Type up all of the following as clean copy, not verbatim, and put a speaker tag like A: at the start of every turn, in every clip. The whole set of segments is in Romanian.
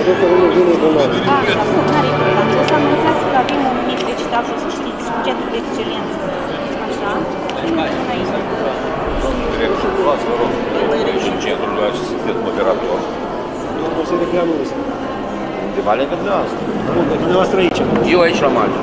A: Așa, nu are importanță. O să anunțați că avem un mic recital și o să știți centru de excelență. Așa.
B: Direct, luați, vă rog, și în centrul lui acest sunteți moderator.
C: O să reclamă ăsta.
B: Undeva lângă dumneavoastră.
C: Nu, că dumneavoastră aici.
B: Eu aici la margine.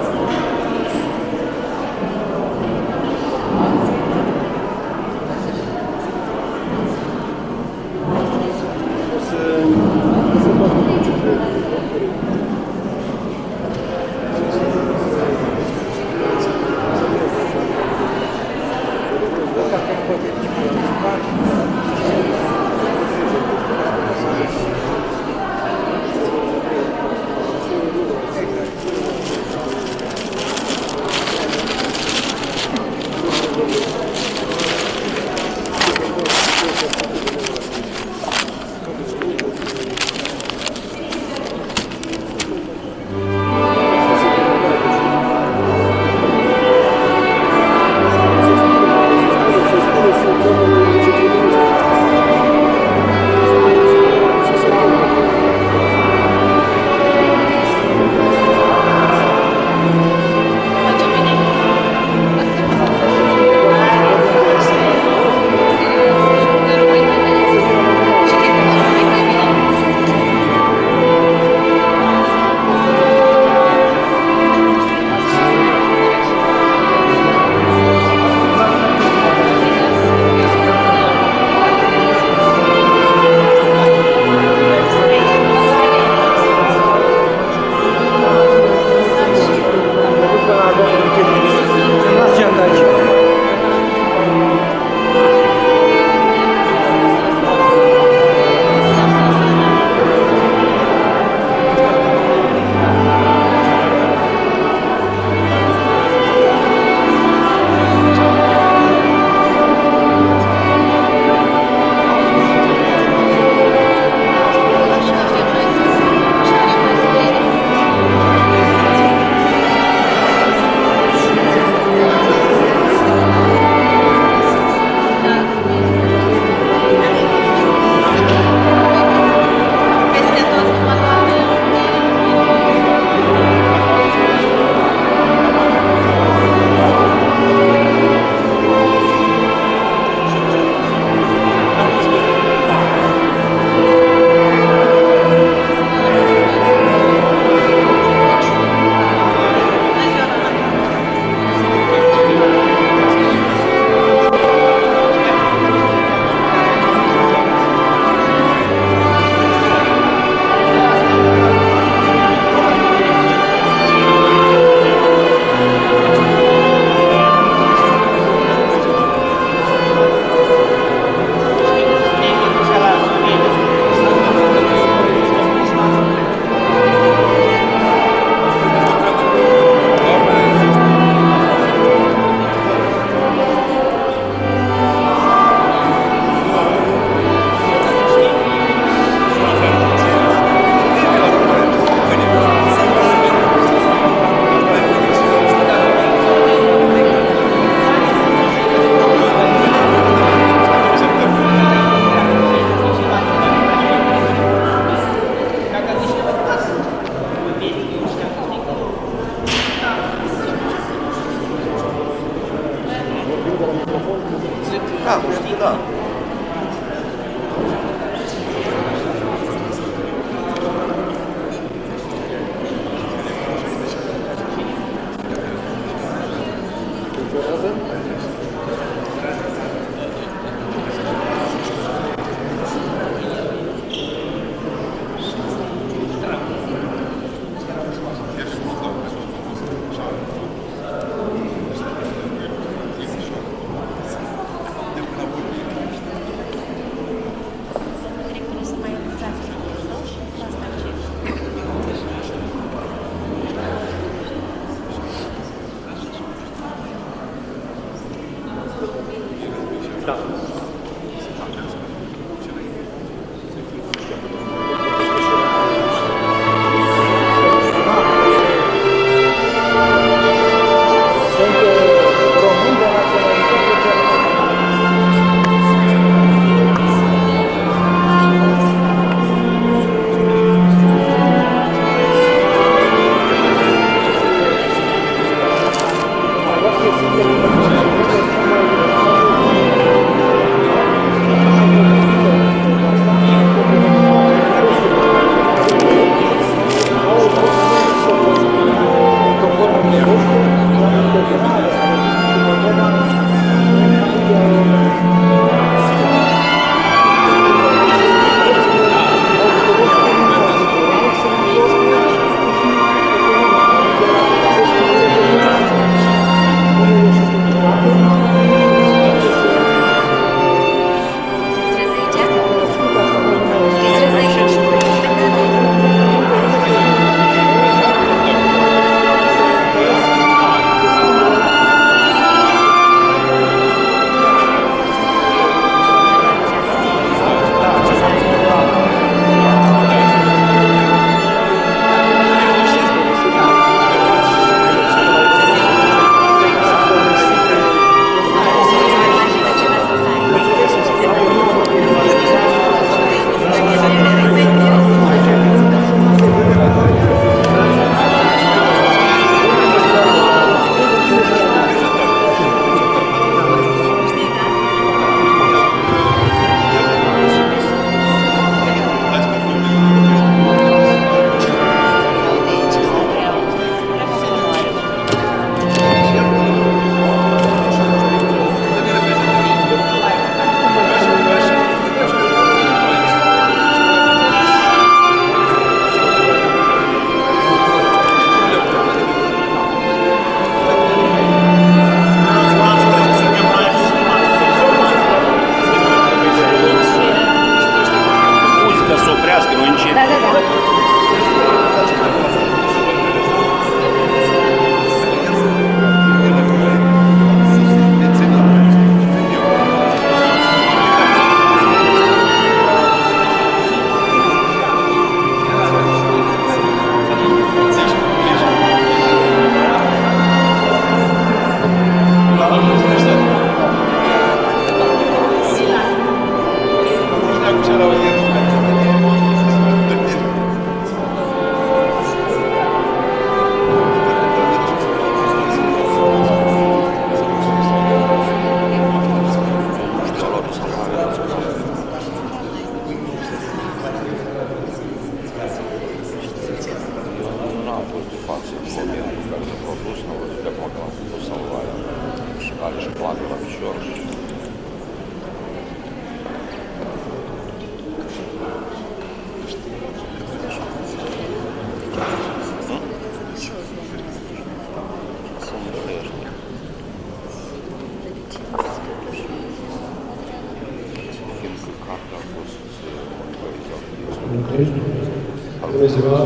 D: Bună ziua!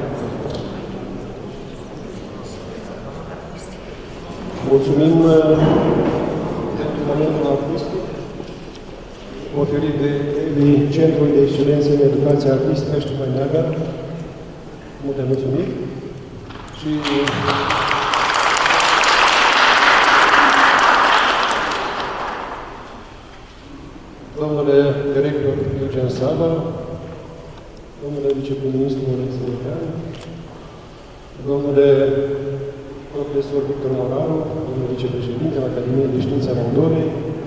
D: Mulțumim pentru momentul artistic oferit de Centrul de Excelență în Educație Artistică Ștefan Neaga. Multe mulțumiri! Și domnule director Eugen Saba, domnule viceprim-ministru Oleksiu Lupean, domnule profesor Victor Moraru, domnule vicepreședinte al Academiei de Științe a Moldovei,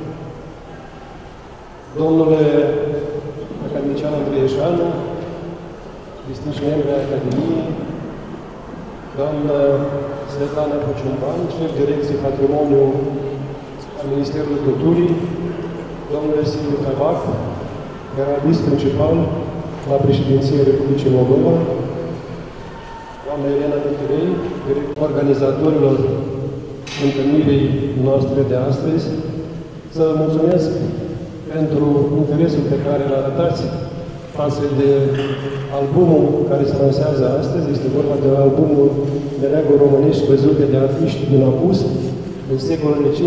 D: domnule academician Andreieșanu, distinși membri ai Academiei, doamnă Svetlana Pociumban, șef direcție Patrimoniu al Ministerului Culturii, domnule Silviu Tabac, garantist principal la președinția Republicii Moldova, doamna Elena Dătirei, organizatorilor întâlnirii noastre de astăzi, să mulțumesc pentru interesul pe care îl arătați față de albumul care se lansează astăzi. Este vorba de albumul de neaguri românești văzute de artiști din apus în secolele 15-19,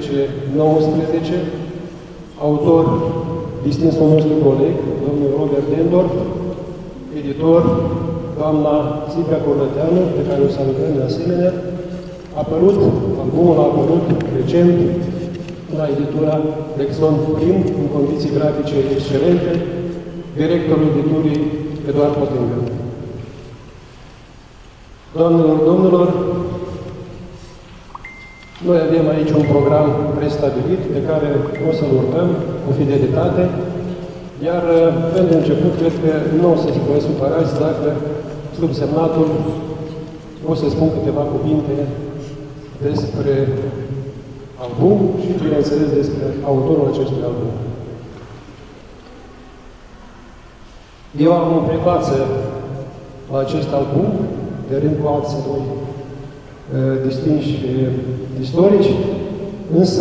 D: autor distinsul nostru coleg, domnul Robert Dendorf, editor, doamna Silvia Corlăteanu, pe care o salutăm de asemenea. Albumul a apărut recent la editura Lexon Prim, în condiții grafice excelente, directorul editurii Eduard Potengă. Doamnelor, domnilor, noi avem aici un program prestabilit pe care o să-l urmăm cu fidelitate, iar pentru început, cred că nu o să vă supărați dacă subsemnatul o să spun câteva cuvinte despre album și, bineînțeles, despre autorul acestui album. Eu am în prefață la acest album, de rând cu alții doi distinși istorici, însă,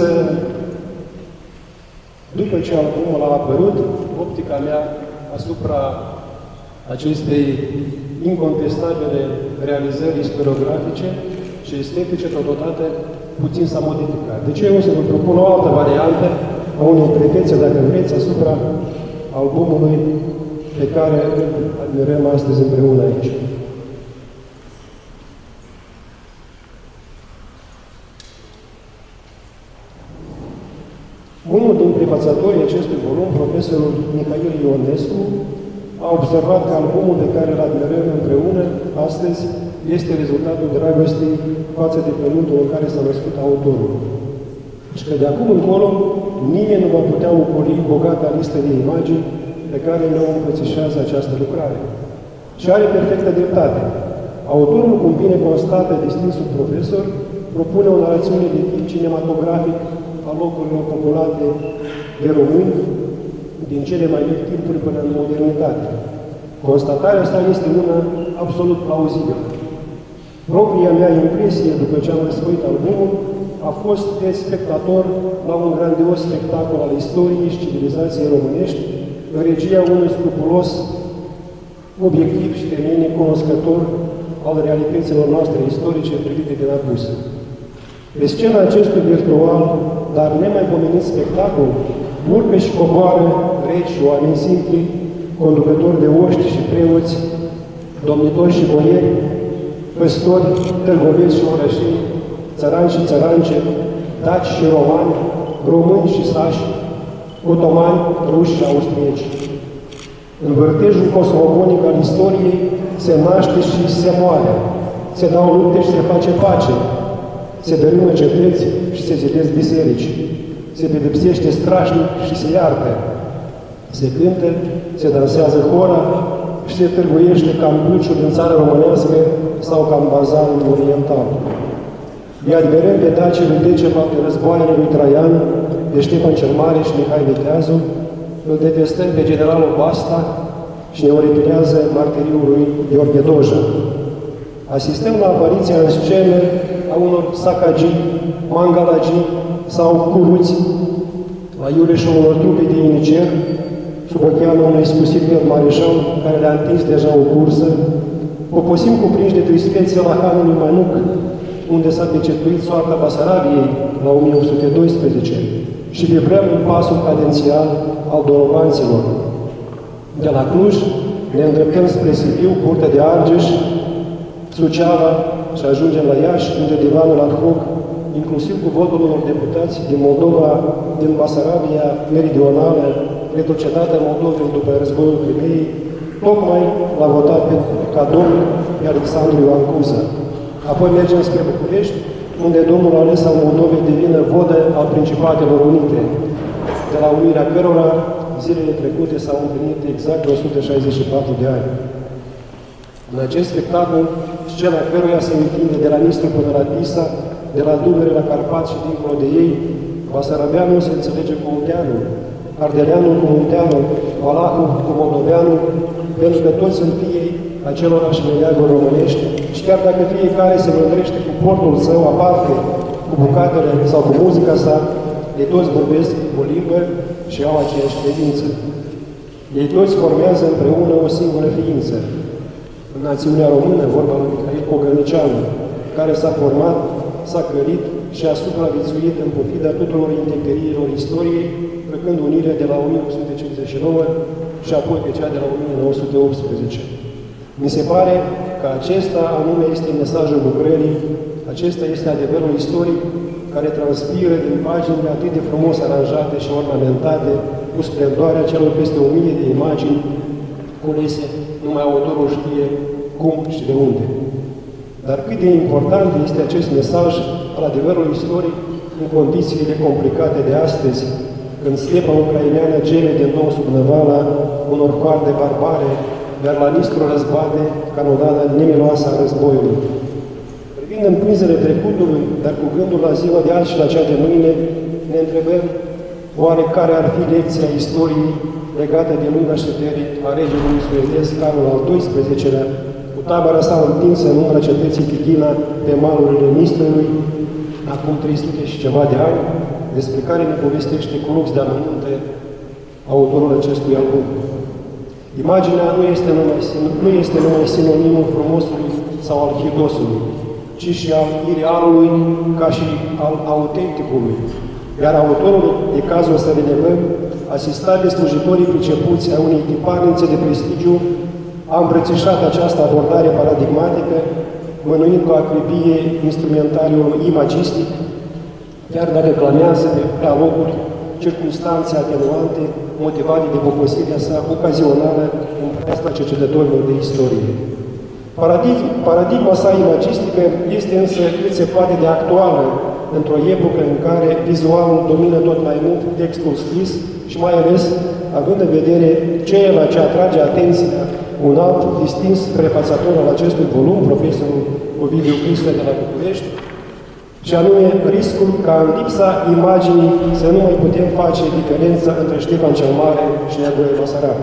D: după ce albumul a apărut, optica mea asupra acestei incontestabile realizări istoriografice și estetice, totodată, puțin s-a modificat. De ce eu o să vă propun o altă variantă a unei pretețe, dacă vreți, asupra albumului pe care îl admirăm astăzi împreună aici. Unul din prefațatorii acestui volum, profesorul Mihail Ionescu, a observat că albumul pe care îl admirăm împreună astăzi este rezultatul dragostei față de pământul în care s-a născut autorul. Și că de acum încolo nimeni nu va putea ocoli bogata listă de imagini pe care ne-o îmbrățișează această lucrare. Și are perfectă dreptate. Autorul, cum bine constată distinsul profesor, propune o narațiune de tip cinematografic a locurilor populate de români din cele mai vechi timpuri până în modernitate. Constatarea asta este una absolut plauzibilă. Propria mea impresie, după ce am răsfoit albumul, a fost de spectator la un grandios spectacol al istoriei și civilizației românești, în regia unui scrupulos, obiectiv și temenic cunoscător al realităților noastre istorice privite din apus. Pe scena acestui virtual, dar nemaipomenit spectacol, urcă și coboară regi, oameni simpli, conducători de oști și preoți, domnitori și boieri, păstori, târgoveți și orășeni, țărani și țărance, daci și romani, români și sași, otomani, ruși și austrieci. În vârtejul cosmogonic al istoriei se naște și se moare, se dau lupte și se face pace, se dărâmă cetăți și se zidesc biserici, se pedepsește strașnic și se iartă, se cântă, se dansează hora și se târguiește ca în Buciul din țară românească sau ca în bazarul oriental. Îi admirăm pe dacii lui Decebal de războaiele lui Traian, de Ștefan cel Mare și Mihai Viteazu, îl detestăm pe generalul Basta și ne oripilează martiriul lui Gheorghe Doja. Asistăm la apariția în scenă a unor sacagii, mangalagii sau curuți, la iureșul unor trupe de inicer, sub ocheanul unui scusit mareșal care le-a întins deja o cursă, poposim cuprinși de tristețe la hanul lui Manuc, unde s-a pecetuit soarta Basarabiei la 1812 și vibrăm în pasul cadențial al dorovanților. De la Cluj ne îndreptăm spre Sibiu, Curtea de Argeș, Suceava și ajungem la Iași, unde divanul ad hoc, inclusiv cu votul unor deputați din Moldova, din Basarabia meridională, retrocedată Moldovei după războiul Crimeei, tocmai l-a votat ca domn pe Alexandru Ioan Cuza. Apoi mergem spre București, unde domnul ales al Moldovei devine vodă al Principatelor Unite, de la unirea cărora zilele trecute s-au împlinit exact 164 de ani. În acest spectacol, scena căruia se întinde de la Nistru până la Tisa, de la Dunăre la Carpați și dincolo de ei, Basarabeanul se înțelege cu Munteanul, Ardeleanul cu Munteanul, Valahul cu Moldoveanul, pentru că toți sunt fiii acelorași meleaguri românești și chiar dacă fiecare se mândrește cu portul său aparte, cu bucatele sau cu muzica sa, ei toți vorbesc o limbă și au aceeași credință. Ei toți formează împreună o singură ființă. În națiunea română, vorba lui Mihail Cogălnicianu, care s-a format, s-a călit și a supraviețuit în pofida tuturor intemeriilor istoriei, făcând unirea de la 1859 și apoi pe cea de la 1918. Mi se pare că acesta anume este mesajul lucrării, acesta este adevărul istoric care transpiră din paginile atât de frumos aranjate și ornamentate, cu splendoarea celor peste 1000 de imagini culese, numai autorul știe cum și de unde. Dar cât de important este acest mesaj al adevărului istoric în condițiile complicate de astăzi, când stepa ucraineană geme din nou sub năvala unor coarde barbare, iar la Nistru răzbate canonada nemiloasă a războiului. Privind în pânzele trecutului, dar cu gândul la ziua de azi și la cea de mâine, ne întrebăm oare care ar fi lecția istoriei legată de luna șederii a regelui suedez Carol al XII-lea, cu tabăra sa întinsă în umbra cetății Tighina pe malurile Nistrului, acum 300 și ceva de ani, despre care ne povestește cu lux de amănunte autorul acestui album. Imaginea nu este numai sinonimul frumosului sau al hidosului, ci și al irealului ca și al autenticului. Iar autorul, e cazul să relevăm, asistat de slujitorii pricepuți a unei tiparnițe de prestigiu, a îmbrățișat această abordare paradigmatică, mânuind cu acribie instrumentariul imagistic, chiar dacă clamează pe prea locuri circunstanțe atenuante motivate de poposirea sa ocazională în preastra cercetătorilor de istorie. Paradigma sa imagistică este însă cât se poate de actuală într-o epocă în care vizualul domină tot mai mult textul scris și mai ales având în vedere ceea ce atrage atenția un alt distins prefațator al acestui volum, profesorul Ovidiu Cristă de la București, și anume riscul ca în lipsa imaginii să nu mai putem face diferența între Ștefan cel Mare și Neagoe Basarab.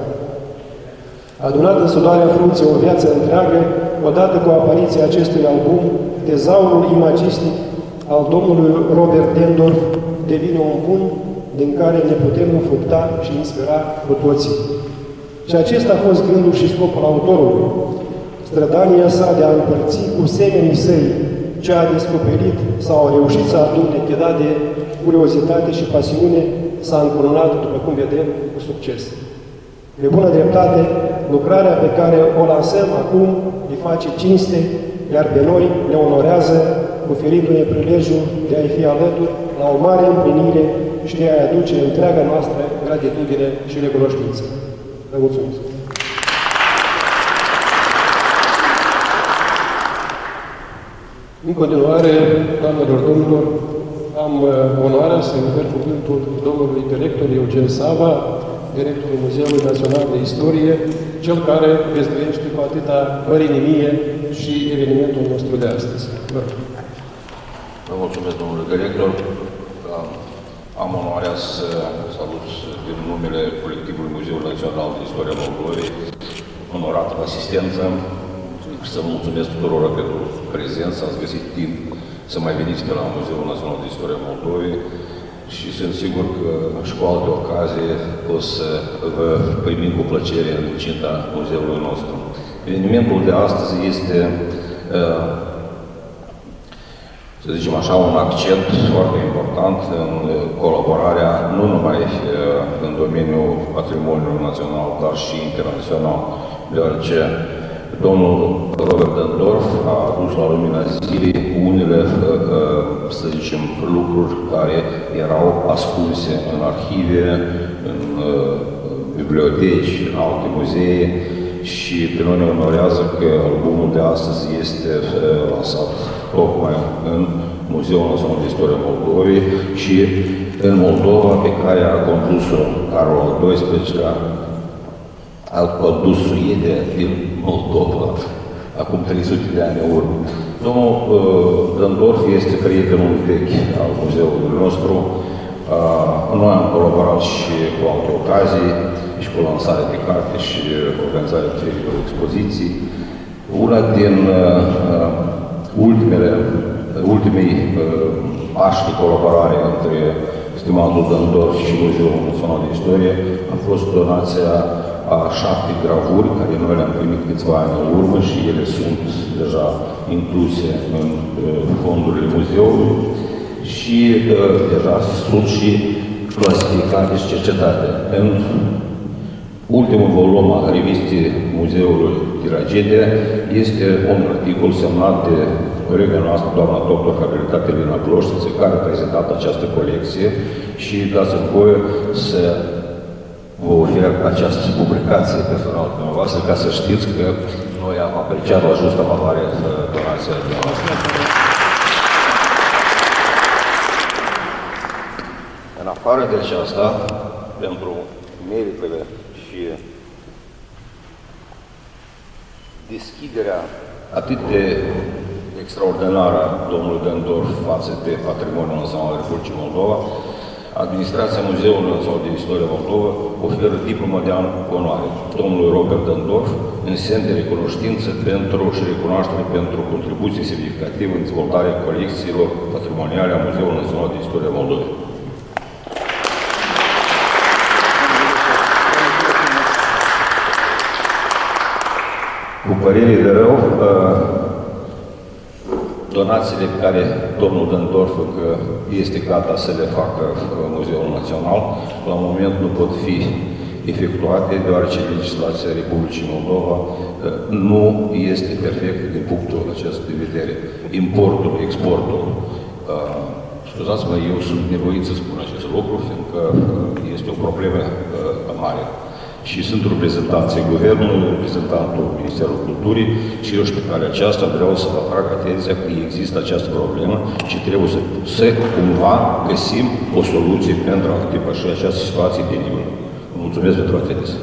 D: Adunat în sudarea frunții o viață întreagă, odată cu apariția acestui album, tezaurul imagistic al domnului Robert Dendorf devine un bun din care ne putem înfructa și inspira cu toții. Și acesta a fost gândul și scopul autorului. Strădania sa de a împărți cu semenii săi ce a descoperit sau a reușit să adune, chedat de curiozitate și pasiune, s-a încununat, după cum vedem, cu succes. De bună dreptate, lucrarea pe care o lansăm acum îi face cinste, iar pe noi ne onorează, oferindu-ne prilejul de a-i fi alături la o mare împlinire și de a-i aduce întreaga noastră gratitudine și recunoștință. Vă mulțumesc! În continuare, doamnelor, domnilor, am onoarea să ofer cuvântul domnului director Eugen Sava, directorul Muzeului Național de Istorie, cel care găzduiește cu atâta mărinimie și evenimentul nostru de astăzi.
B: Vă mulțumesc, domnule director. Am onoarea să salut din numele colectivului Muzeului Național de Istoria Moldovei, onorată asistență, și să mulțumesc tuturor pentru prezență, ați găsit timp să mai veniți pe la Muzeul Național de Istoria Moldovei și sunt sigur că și cu alte ocazii o să vă primim cu plăcere în incinta muzeului nostru. Evenimentul de astăzi este, să zicem așa, un accent foarte important în colaborarea nu numai în domeniul patrimoniului național, dar și internațional, deoarece domnul Robert Dendorf a adus la lumina zilei unele, să zicem, lucruri care erau ascunse în arhive, în biblioteci, în alte muzee și pe noi ne onorează că albumul de astăzi este lansat tocmai în Muzeul Național de Istoria Moldovei și în Moldova, pe care a condus-o Carol al XII-lea, a condus Suedia din Moldova, acum 300 de ani în urmă. Domnul Dendorf este prietenul vechi al muzeului nostru. Noi am colaborat și cu alte ocazii, și cu lansarea de carte și organizarea diferitelor expoziții. Una din ultimii pași de colaborare între stimatul Dendorf și Muzeul Național de Istorie a fost donația a 7 gravuri, care noi le-am primit câțiva ani în urmă și ele sunt deja incluse în fondurile muzeului și deja sunt și clasificate și cercetate. În ultimul volum a revistei Muzeului Tiragedia este un articol semnat de colega noastră, doamna doctor habilitate Lina Gloștiță, care a prezentat această colecție și dați-mi voie să vă ofer această publicație personală pe dumneavoastră, ca să știți că noi am apreciat la justă valoare donația dumneavoastră. În afară de aceasta, pentru meritele și deschiderea atât de extraordinară a domnului Dendorf față de Patrimoniul Național al Republicii Moldova, Administrația Muzeului Național de Istoria Moldova oferă diploma de an cu onoare domnului Robert Dendorf în semn de recunoștință pentru și recunoaștere pentru contribuții semnificative în dezvoltarea colecțiilor patrimoniale a Muzeului Național de Istoria Moldovei. Cu părere de rău, donațiile pe care domnul Dendorf este gata să le facă Muzeul Național, la moment nu pot fi efectuate, deoarece legislația Republicii Moldova nu este perfectă din punctul acesta de vedere. Importul, exportul. Scuzați-mă, eu sunt nevoit să spun acest lucru, fiindcă este o problemă mare. Și sunt reprezentanții Guvernului, reprezentantul Ministerului Culturii și eu și pe calea aceasta vreau să vă atrag atenția că există această problemă și trebuie să cumva găsim o soluție pentru a depăși această situație penibilă. Vă mulțumesc pentru atenție.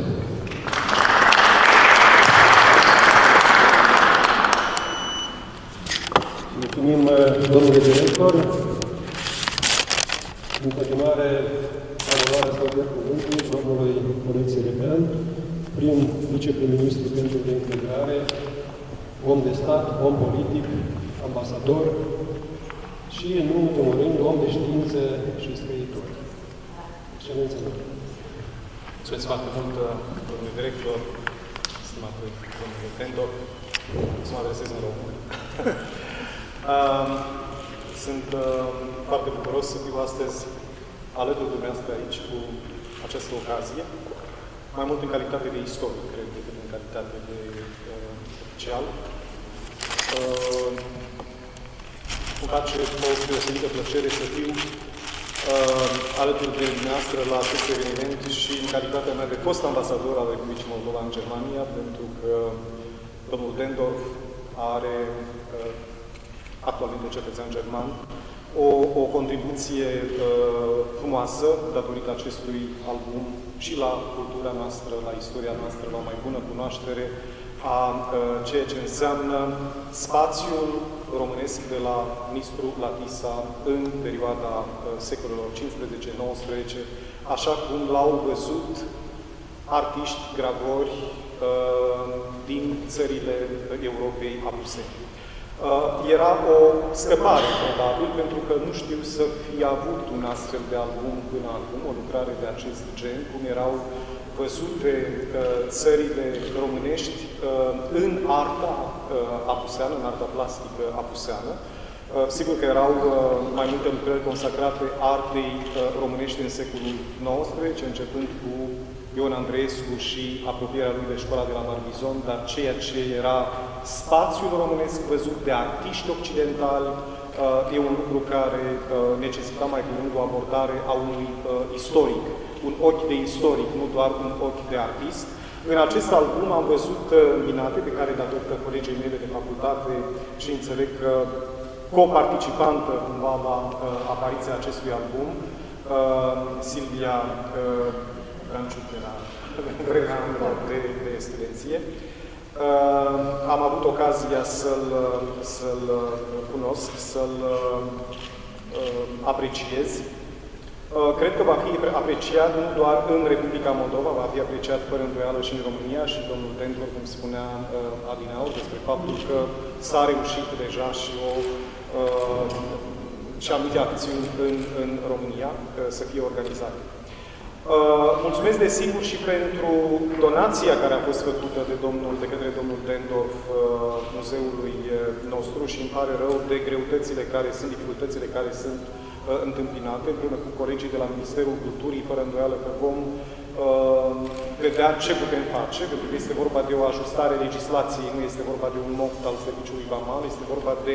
D: Mulțumim, domnule director. În continuare, onoarea să dea cuvântul domnului Oreție Repean, prim viceprim-ministru pentru reintegrare, om de stat, om politic, ambasador și, în ultimul rând, om de știință și scriitor. Excelență mea.
E: Mulțumesc foarte mult, domnule director, stimatul domnule Dendorf, să mă adresez în română. Sunt foarte bucuros să fiu astăzi alături de dumneavoastră aici cu această ocazie, mai mult în calitate de istoric, cred, decât în calitate de oficial. Îmi face o deosebită plăcere să fiu alături de dumneavoastră la acest eveniment și în calitatea mea de fost ambasador al Republicii Moldova în Germania, pentru că domnul Dendorf are actualmente cetățean german, o contribuție frumoasă datorită acestui album și la cultura noastră, la istoria noastră, la o mai bună cunoaștere a ceea ce înseamnă spațiul românesc de la Nistru la Tisa în perioada secolelor 15-19, așa cum l-au văzut artiști, gravori din țările Europei apuse. Era o scăpare, probabil, pentru că nu știu să fi avut un astfel de album până acum, o lucrare de acest gen, cum erau văzute țările românești în arta apuseană, în arta plastică apuseană. Sigur că erau mai multe lucrări consacrate artei românești în secolul XIX, începând cu Ion Andreescu și apropierea lui de școala de la Barbizon, dar ceea ce era spațiul românesc văzut de artiști occidentali e un lucru care necesita mai curând o abordare a unui istoric, un ochi de istoric, nu doar un ochi de artist. În acest album am văzut minate pe care, datorită colegii mele de facultate și înțeleg că coparticipantă cumva la apariția acestui album, Silvia Branciu de la de excelenție. Am avut ocazia să-l cunosc, să-l apreciez. Cred că va fi apreciat nu doar în Republica Moldova, va fi apreciat fără îndoială și în România și domnul Dendor, cum spunea adineauri, despre faptul că s-a reușit deja și anumite acțiuni în România să fie organizate. Mulțumesc desigur și pentru donația care a fost făcută de către domnul Dendorf muzeului nostru și îmi pare rău de greutățile care sunt, dificultățile care sunt întâmpinate împreună cu colegii de la Ministerul Culturii, fără îndoială că vom vedea ce putem face, pentru că este vorba de o ajustare legislației, nu este vorba de un moft al serviciului vamal, este vorba de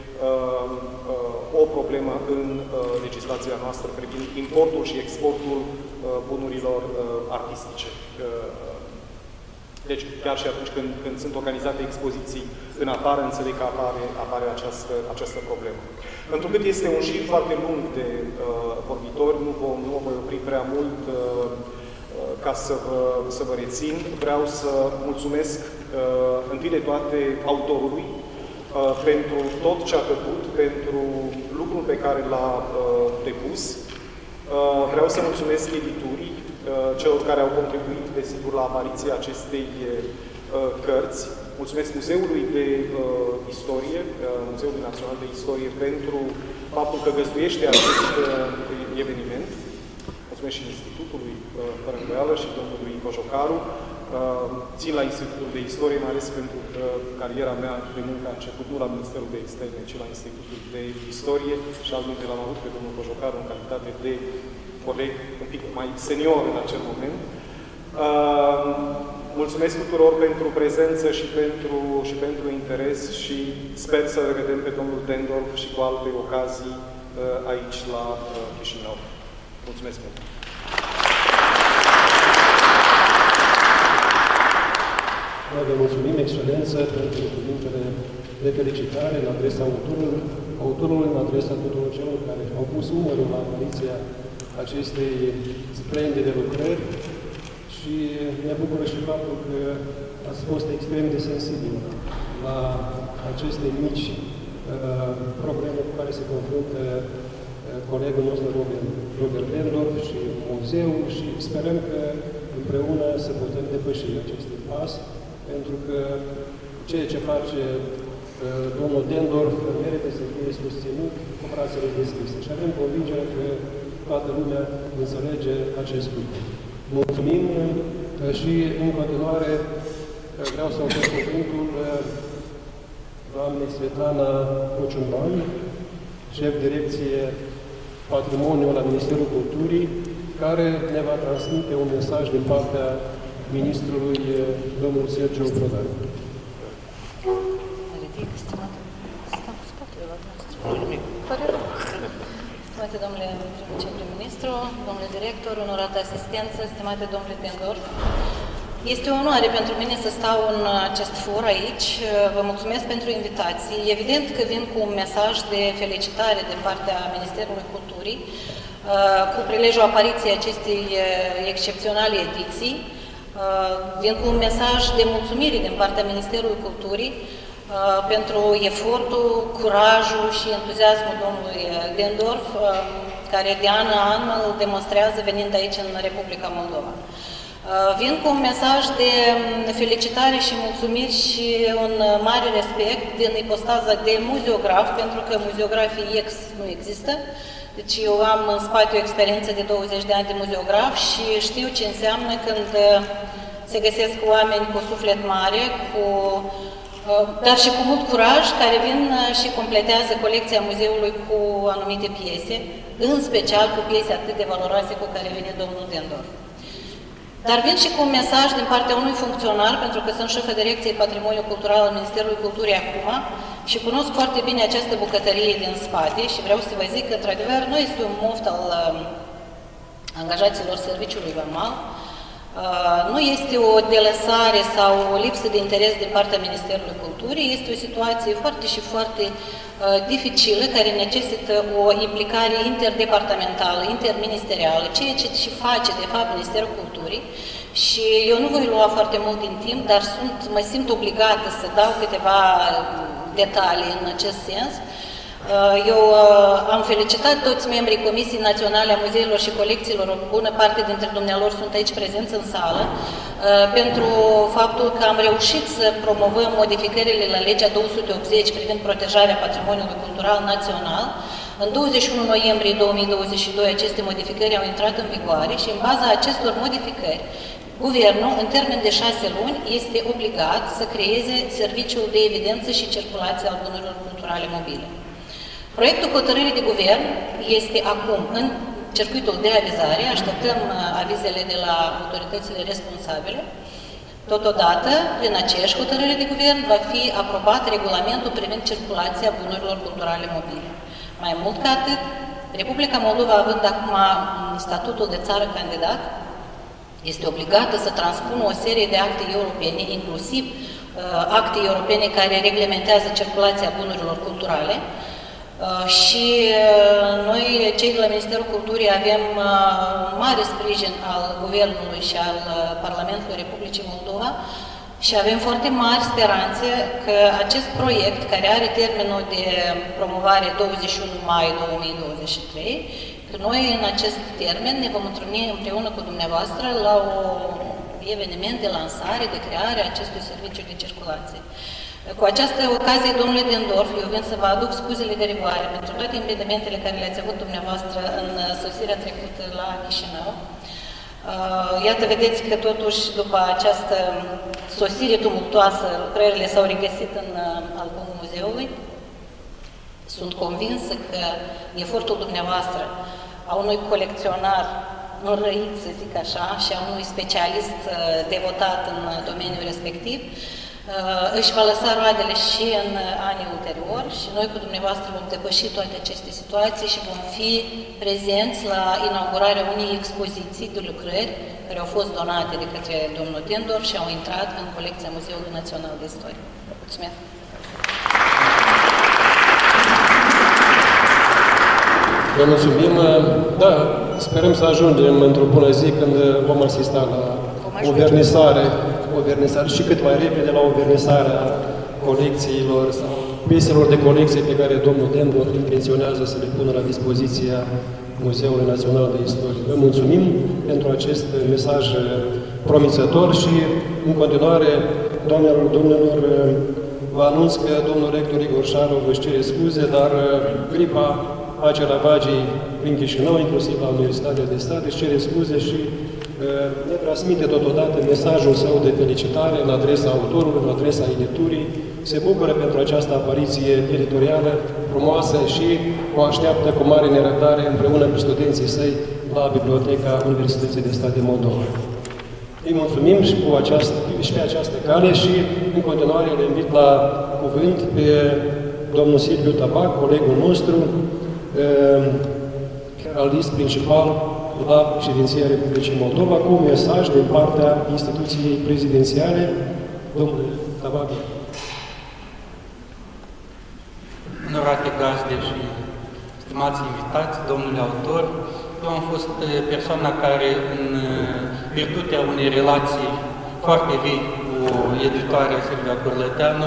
E: o problemă în legislația noastră privind importul și exportul bunurilor artistice. Deci, chiar și atunci când sunt organizate expoziții în afară, înțeleg că apare această problemă. Întrucât este un șir foarte lung de vorbitori, nu mă voi opri prea mult ca să vă rețin. Vreau să mulțumesc întâi de toate autorului pentru tot ce a făcut, pentru lucrul pe care l-a depus. Vreau să mulțumesc editurii, celor care au contribuit, desigur, la apariția acestei cărți. Mulțumesc Muzeului de Istorie, Muzeul Național de Istorie, pentru faptul că găzduiește acest eveniment. Mulțumesc și Institutului, fără îndoială, și domnului Cojocaru. Țin la Institutul de Istorie, mai ales pentru că cariera mea de muncă a început nu la Ministerul de Externe, ci la Institutul de Istorie și altminte l-am avut pe domnul Cojocaru în calitate de coleg un pic mai senior în acel moment. Mulțumesc tuturor pentru prezență și pentru interes și sper să revedem pe domnul Dendorf și cu alte ocazii aici la Chișinău. Mulțumesc mult!
D: Vă mulțumim, Excelență, pentru cuvintele de felicitare în adresa autorului, în adresa tuturor celor care au pus numărul la apariția acestei splendide lucrări și ne bucură și faptul că ați fost extrem de sensibil la aceste mici probleme cu care se confruntă colegul nostru Robert Dendorf și muzeul și sperăm că împreună să putem depăși acest pas, pentru că ceea ce face domnul Dendorf merită să fie susținut cu brațele deschise și avem convingerea că toată lumea înțelege acest lucru. Mulțumim și în continuare vreau să ofer cuvântul doamnei Svetlana Cociumban, șef direcție Patrimoniu la Ministerul Culturii, care ne va transmite un mesaj din partea ministrului domnul Sergiu Prodan.
F: Stimate domnule viceprim-ministru, domnule director, onorată asistență, stimate domnule Dendorf, este o onoare pentru mine să stau în acest for aici. Vă mulțumesc pentru invitații. Evident că vin cu un mesaj de felicitare din partea Ministerului Culturii cu prilejul apariției acestei excepționale ediții. Vin cu un mesaj de mulțumire din partea Ministerului Culturii pentru efortul, curajul și entuziasmul domnului Dendorf, care de an în an îl demonstrează venind aici în Republica Moldova. Vin cu un mesaj de felicitare și mulțumiri și un mare respect din ipostaza de muzeograf, pentru că muzeografii ex nu există. Deci eu am în spate o experiență de 20 de ani de muzeograf și știu ce înseamnă când se găsesc oameni cu suflet mare, dar și cu mult curaj, care vin și completează colecția muzeului cu anumite piese, în special cu piese atât de valoroase cu care vine domnul Dendorf. Dar vin și cu un mesaj din partea unui funcționar, pentru că sunt șefă direcției Patrimoniu Cultural al Ministerului Culturii acum și cunosc foarte bine această bucătărie din spate și vreau să vă zic că, într-adevăr, nu este un moft al angajaților serviciului vamal, nu este o delăsare sau o lipsă de interes din partea Ministerului Culturii, este o situație foarte și foarte dificilă, care necesită o implicare interdepartamentală, interministerială, ceea ce și face, de fapt, Ministerul Culturii. Și eu nu voi lua foarte mult din timp, dar mă simt obligată să dau câteva detalii în acest sens. Eu am felicitat toți membrii Comisiei Naționale a Muzeilor și Colecțiilor, o bună parte dintre dumnealor sunt aici prezenți în sală, pentru faptul că am reușit să promovăm modificările la legea 280 privind protejarea patrimoniului cultural național. În 21 noiembrie 2022 aceste modificări au intrat în vigoare și în baza acestor modificări, Guvernul, în termen de 6 luni, este obligat să creeze serviciul de evidență și circulație al bunurilor culturale mobile. Proiectul hotărârii de guvern este acum în circuitul de avizare, așteptăm avizele de la autoritățile responsabile. Totodată, prin aceeași hotărâre de guvern, va fi aprobat regulamentul privind circulația bunurilor culturale mobile. Mai mult ca atât, Republica Moldova, având acum statutul de țară candidat, este obligată să transpună o serie de acte europene, inclusiv acte europene care reglementează circulația bunurilor culturale. Și noi, cei de la Ministerul Culturii, avem mare sprijin al Guvernului și al Parlamentului Republicii Moldova și avem foarte mari speranțe că acest proiect, care are termenul de promovare 21 mai 2023, că noi în acest termen ne vom întâlni împreună cu dumneavoastră la un eveniment de lansare, de creare a acestui serviciu de circulație. Cu această ocazie, domnule Dendorf, eu vin să vă aduc scuzele de rigoare pentru toate impedimentele care le-ați avut dumneavoastră în sosirea trecută la Chișinău. Iată, vedeți că totuși, după această sosire tumultoasă, lucrările s-au regăsit în albumul muzeului. Sunt convinsă că efortul dumneavoastră, a unui colecționar înrăit, să zic așa, și a unui specialist devotat în domeniul respectiv, își va lăsa roadele și în anii ulterior și noi cu dumneavoastră vom depăși toate aceste situații și vom fi prezenți la inaugurarea unei expoziții de lucrări care au fost donate de către domnul Dendorf și au intrat în colecția Muzeului Național de Istorie. Mulțumesc!
D: Vă mulțumim. Da, sperăm să ajungem într-o bună zi când vom asista la o vernisare și cât mai repede la o vernisare a colecțiilor sau pieselor de colecție pe care domnul Dendorf intenționează să le pună la dispoziția Muzeului Național de Istorie. Vă mulțumim pentru acest mesaj promițător și, în continuare, doamnelor, domnilor, vă anunț că domnul rector Igor Șarov își cere scuze, dar gripa face ravagii prin Chișinău, inclusiv la Universitatea de Stat, își cere scuze și ne transmite totodată mesajul său de felicitare în adresa autorului, în adresa editurii. Se bucură pentru această apariție editorială frumoasă și o așteaptă cu mare nerăbdare împreună cu studenții săi la Biblioteca Universității de Stat de Moldova. Îi mulțumim și pe această cale și în continuare îl invit la cuvânt pe domnul Silviu Tabac, colegul nostru, heraldist principal la Președinția Republicii Moldova, cu un mesaj din partea instituției prezidențiale. Domnule Tabac.
G: Onorate gazde și stimați invitați, domnule autor, eu am fost persoana care, în virtutea unei relații foarte vii cu editoarea Silvia Curlăteanu,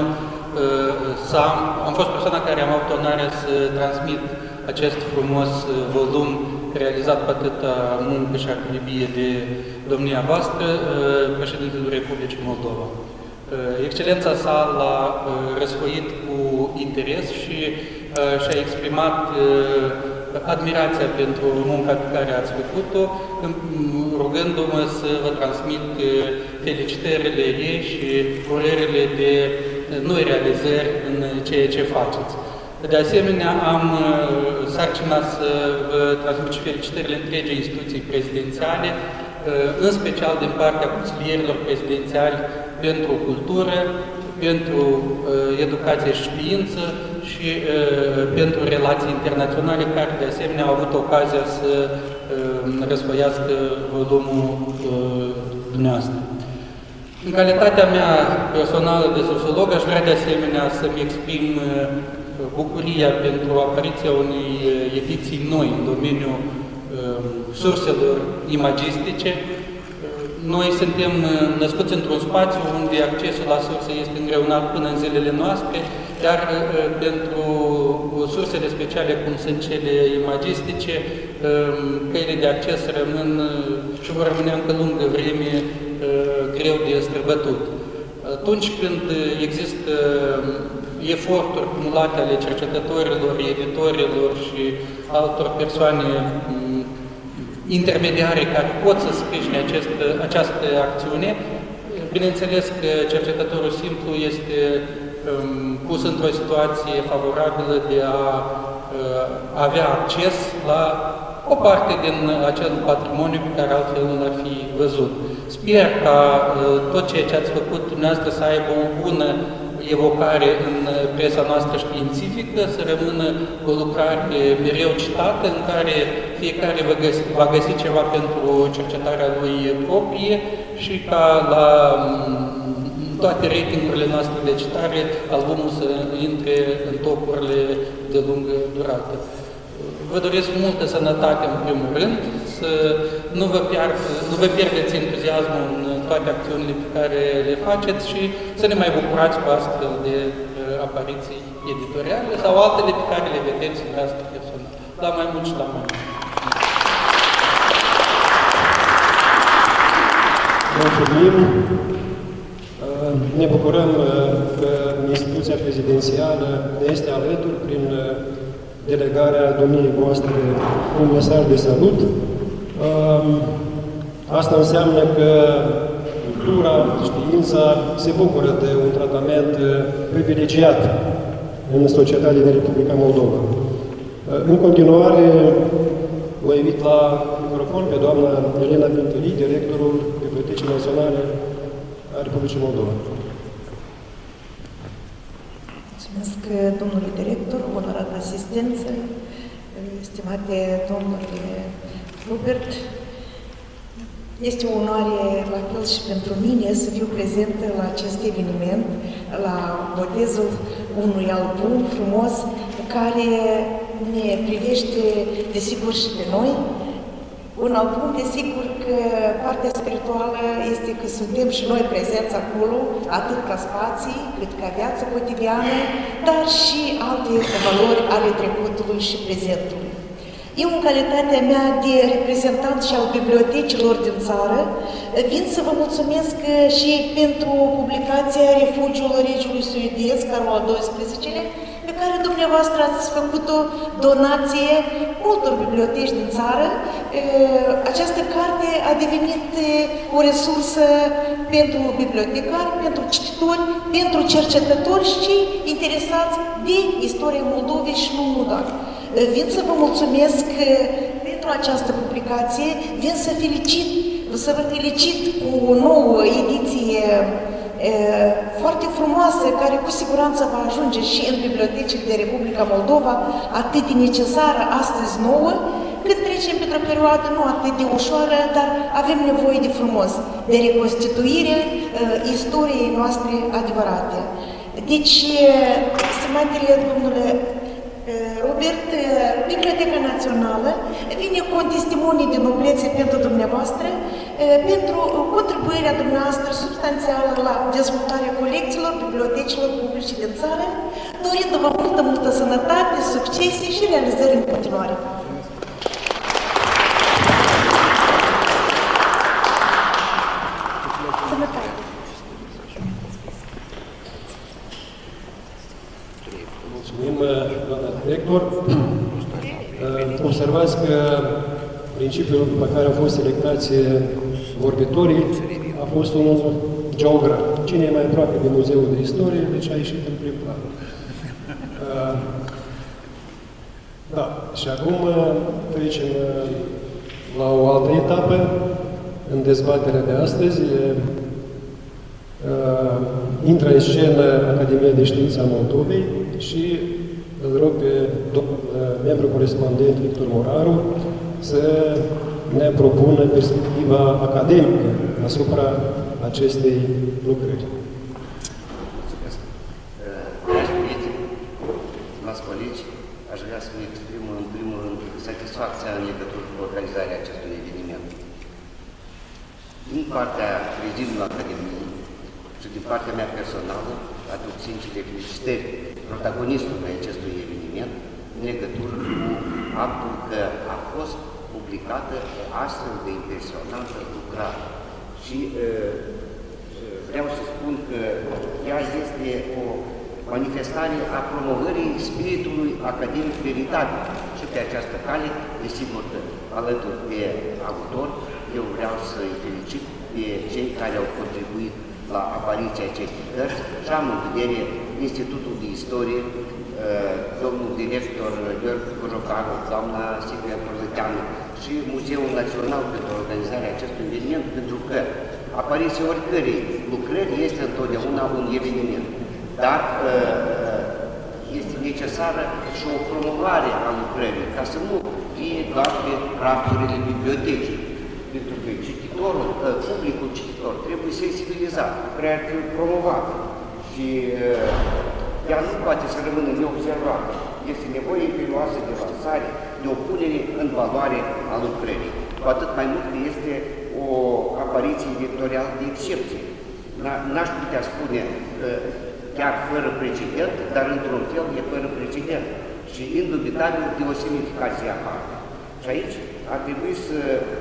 G: am fost persoana care am avut onoarea să transmit acest frumos volum realizat cu atâta muncă și acribie de domnia voastră, președintele Republicii Moldova. Excelența sa l-a răsfoit cu interes și și-a exprimat admirația pentru munca pe care ați făcut-o, rugându-mă să vă transmit felicitările ei și urerile de noi realizări în ceea ce faceți. De asemenea, am sarcina să vă transmit și felicitările întregii instituții prezidențiale, în special din partea consilierilor prezidențiali pentru cultură, pentru educație și știință și pentru relații internaționale, care de asemenea au avut ocazia să răsfoiască volumul dumneavoastră. În calitatea mea personală de sociolog, aș vrea de asemenea să-mi exprim bucuria pentru apariția unei ediții noi în domeniul surselor imagistice. Noi suntem născuți într-un spațiu unde accesul la surse este îngreunat până în zilele noastre, dar pentru sursele speciale, cum sunt cele imagistice, căile de acces rămân și vor rămâne încă lungă vreme greu de străbătut. Atunci când există eforturi cumulate ale cercetătorilor, editorilor și altor persoane intermediare care pot să sprijine această acțiune, bineînțeles că cercetătorul simplu este pus într-o situație favorabilă de a avea acces la o parte din acel patrimoniu pe care altfel nu l-ar fi văzut. Sper ca tot ceea ce ați făcut dumneavoastră să aibă o bună evocare în presa noastră științifică, să rămână o lucrare mereu citată, în care fiecare va găsi ceva pentru cercetarea lui proprie și ca la toate ratingurile noastre de citare, albumul să intre în topurile de lungă durată. Vă doresc multă sănătate în primul rând, să nu vă pierdeți entuziasmul în toate acțiunile pe care le faceți și să ne mai bucurați cu astfel de apariții editoriale sau altele pe care le vedeți în asta personal. La mai mult și la mai mult.
D: Mulțumim! Ne bucurăm că instituția prezidențială ne este alături prin delegarea domniei voastre un mesaj de salut. Asta înseamnă că cultura, știința se bucură de un tratament privilegiat în societatea din Republica Moldova. În continuare, o invit la microfon pe doamna Elena Pintării, directorul Bibliotecii Naționale a Republicii Moldova.
H: Mulțumesc, domnule director, onorat asistență, stimate domnule Robert. Este o onoare, la fel și pentru mine, să fiu prezentă la acest eveniment, la botezul unui album frumos, care ne privește, desigur, și pe noi. Un album, desigur, că partea spirituală este că suntem și noi prezenți acolo, atât ca spații, cât ca viață cotidiană, dar și alte valori ale trecutului și prezentului. Eu, în calitatea mea de reprezentant și al bibliotecilor din țară, vin să vă mulțumesc și pentru publicația Refugiul Regiului Suedez, carul al 12-lea, pe care dumneavoastră ați făcut-o donație multor biblioteci din țară. Această carte a devenit o resursă pentru bibliotecari, pentru cititori, pentru cercetători și interesați de istoria Moldovei și nu doar. Vin să vă mulțumesc pentru această publicație, vin să vă felicit cu o nouă ediție foarte frumoasă, care cu siguranță va ajunge și în bibliotecile de Republica Moldova, atât de necesară astăzi nouă, când trecem pentru o perioadă nu atât de ușoară, dar avem nevoie de frumos, de reconstituire istoriei noastre adevărate. Deci, stimatele domnule Robert, Biblioteca Națională vine cu un testimoniu de noblețe pentru dumneavoastră, pentru contribuirea dumneavoastră substanțială la dezvoltarea colecțiilor, bibliotecilor publice din țară, dorindu-vă multă sănătate, succese și realizări în continuare.
D: Mulțumim, doamna director. Observați că principiul pe care au fost selectați vorbitorii a fost unul geograf. Cine e mai aproape de Muzeul de Istorie, deci a ieșit în prim plan. Da, și acum trecem la o altă etapă în dezbaterea de astăzi. Intră în scenă Academia de Științe a Moldovei și îl rog pe domnul membru corespondent Victor Moraru să ne propună perspectiva academică asupra acestei lucrări.
I: Mulțumesc. Dragi prieteni, stimați colegi, aș vrea să vă exprim în primul rând satisfacția în legătură cu organizarea acestui eveniment. Din partea regimului Academiei și din partea mea personală, aduc sincere felicitări protagonistului acestui eveniment în legătură cu faptul că a fost publicată astfel de impresionantă lucrare. Și vreau să spun că ea este o manifestare a promovării spiritului academic veritabil. Și pe această cale, desigur că alături de autor, eu vreau să-i felicit pe cei care au contribuit la apariția acestei cărți și am în vedere Institutul de Istorie, domnul director Gheorghe Cojocaru, doamna Silvia Prolăteanu și Muzeul Național pentru organizarea acestui eveniment, pentru că apariția oricărei lucrări este întotdeauna un eveniment. Dar este necesară și o promovare a lucrării, ca să nu fie doar pe rafturile bibliotecii. Pentru că cititorul, publicul cititor trebuie sensibilizat, trebuie promovat și ea nu poate să rămână neobservată. Este nevoie imperioasă de lansare, de o punere în valoare a lucrării. Cu atât mai mult că este o apariție editorială de excepție. N-aș putea spune chiar fără precedent, dar într-un fel e fără precedent și indubitabil de o semnificație aparte. Și aici ar trebui să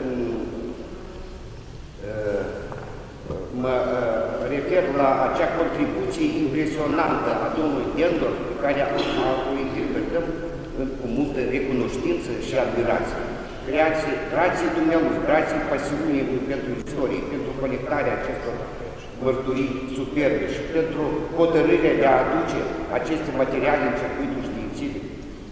I: mă refer la acea contribuție impresionantă a domnului Dendor, pe care o interpretăm cu multă recunoștință și admirație. Grație dumneavoastră, grație pasiunii pentru istorie, pentru conectarea acestor mărturii superbe și pentru hotărârea de a aduce aceste materiale în circuitul științific,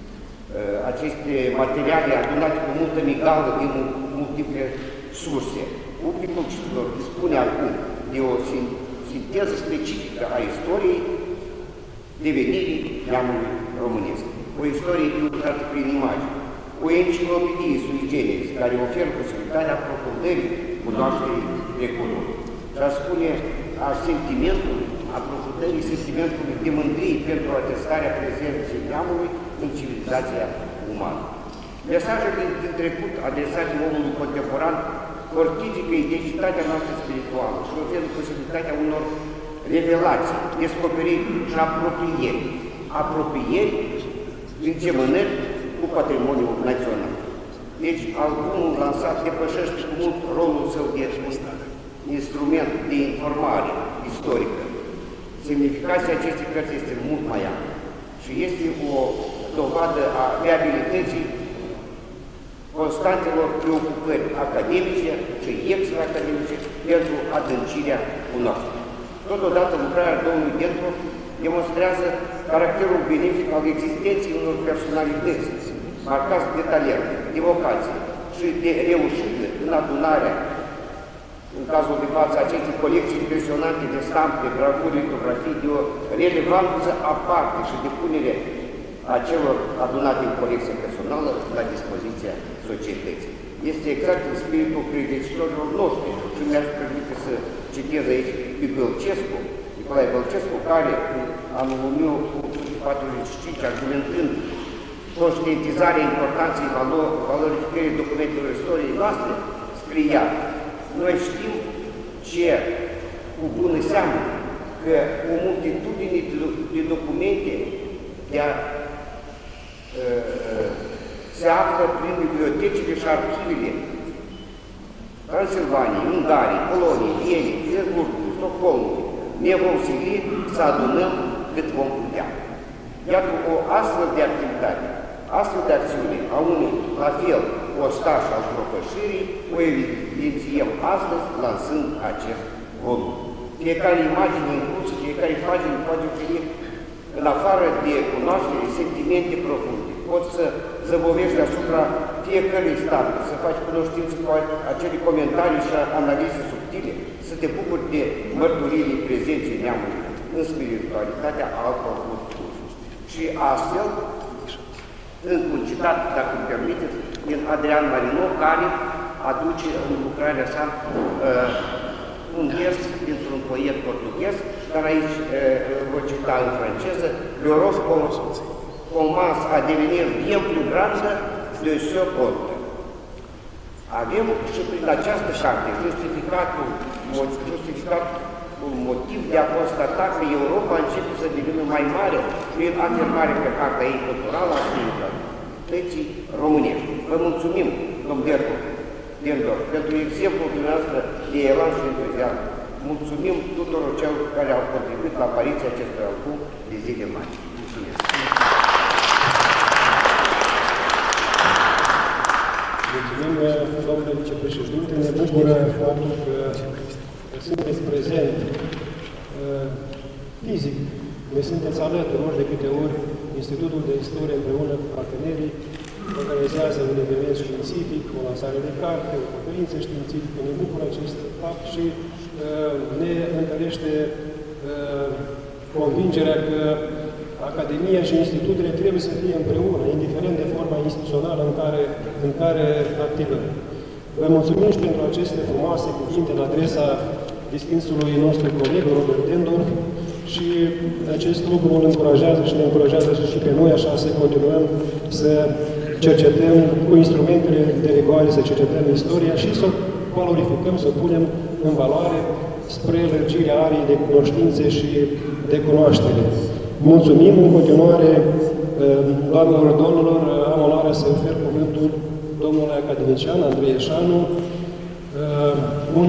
I: aceste materiale adunate cu multă migală din multiple surse. Publicul cititor dispune acum de o sinteză specifică a istoriei devenirii neamului românesc. O istorie ilustrată prin imagini, o enciclopedie sui generis, care oferă posibilitatea aprofundării cunoașterii trecutului. Și aș spune a sentimentului, aprofundării sentimentului de mândrie pentru atestarea prezenței neamului în civilizația umană. Mesajele din trecut adresate omului contemporan fortifică identitatea noastră spirituală și oferă posibilitatea unor revelații, descoperiri și apropieri. Apropieri din semănări cu patrimoniul național. Deci, albumul lansat depășește cu mult rolul său de instrument de informare istorică. Semnificația acestei cărți este mult mai amplă și este o dovadă a reabilității constantelor preocupări academice și extra-academice pentru adâncirea cunoașterii. Totodată, lucrarea domnului Dendru demonstrează caracterul benefic al existenței unor personalități, marcați de talent, de vocație și de reușită în adunarea, în cazul de față, acestei colecții impresionante de stampe, gravuri, litografii, de o relevanță aparte și de punere a celor adunate în colecție personală la dispoziția societății. Este exact în spiritul predecesorilor noștri și mi-aș permite să citez aici pe Bălcescu, Nicolae Bălcescu, care în anul 1845, argumentând conștientizarea importanței valorificării documentelor istoriei noastre, scria: noi știm ce cu bună seamă că o multitudine de documente se află prin bibliotecile și arhivele Transilvaniei, Ungariei, Poloniei, Vienei, Petersburgului, Stockholmului. Ne vom sili să adunăm cât vom putea. Iată o astfel de activitate, astfel de acțiune a unui, la fel, ostaș al propășirii, o evidențiem astăzi lansând acest volum. Fiecare imagine inclusă, fiecare pagină poate oferi, în afară de cunoaștere, sentimente profunde. Poți să zăbovești asupra fiecărui stat, să faci cunoștință cu acele comentarii și analize subtile, să te bucuri de mărturiile prezenței neamului în spiritualitatea altor culturi. Și astfel, încă un citat, dacă îmi permiteți, din Adrian Marino, care aduce în lucrarea sa un vers dintr-un poet portughez, dar aici voi cita în franceză, L'Europe commence à devenir bien plus grande de ce compte. Avem și prin această carte justificatul motiv de a constata că Europa începe să devină mai mare prin afirmarea pe carta ei culturală a spiritualității românești. Vă mulțumim, domn Dendor, pentru exemplul dumneavoastră de elan și entuziasm. Mulțumim tuturor celor care au contribuit la apariția acestui album de zile mari. Mulțumesc!
D: Mulțumim, domnule vicepreședinte, ne bucură faptul că sunteți prezent fizic, ne sunteți alături ori de câte ori Institutul de Istorie împreună cu partenerii organizează un eveniment științific, o lansare de carte, o conferință științifică, ne bucură acest fapt și ne întărește convingerea că Academia și institutele trebuie să fie împreună, indiferent de forma instituțională în care activăm. Vă mulțumim și pentru aceste frumoase cuvinte în adresa distinsului nostru coleg, Robert Dendor, și acest lucru îl încurajează și ne încurajează și pe noi așa să continuăm să cercetăm cu instrumentele de rigoare, să cercetăm istoria și să o valorificăm, să o punem în valoare spre lărgirea ariei de cunoștințe și de cunoaștere. Mulțumim în continuare, doamnelor, domnilor, am onoarea să ofer cuvântul domnului academician Andrei Eșanu, un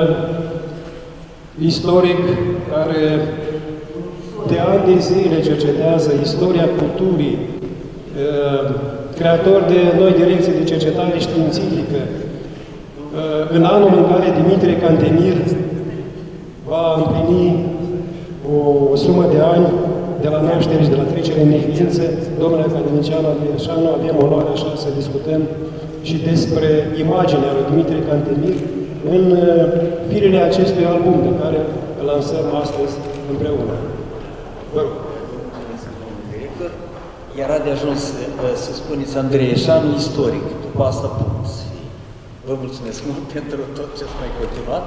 D: istoric care de ani de zile cercetează istoria culturii, creator de noi direcții de cercetare științifică. În anul în care Dimitrie Cantemir va împlini o sumă de ani de la naștere și de la trecere în neființă, domnule academician Andrei Eșanu, avem onoarea așa să discutăm și despre imaginea lui Dimitrie Cantemir în firele acestui album pe care îl lansăm astăzi împreună. Vă rog.
J: Era de ajuns să spuneți Andrei Eșanu, istoric. După asta pot să fie. Vă mulțumesc mult pentru tot ce ați mai continuat.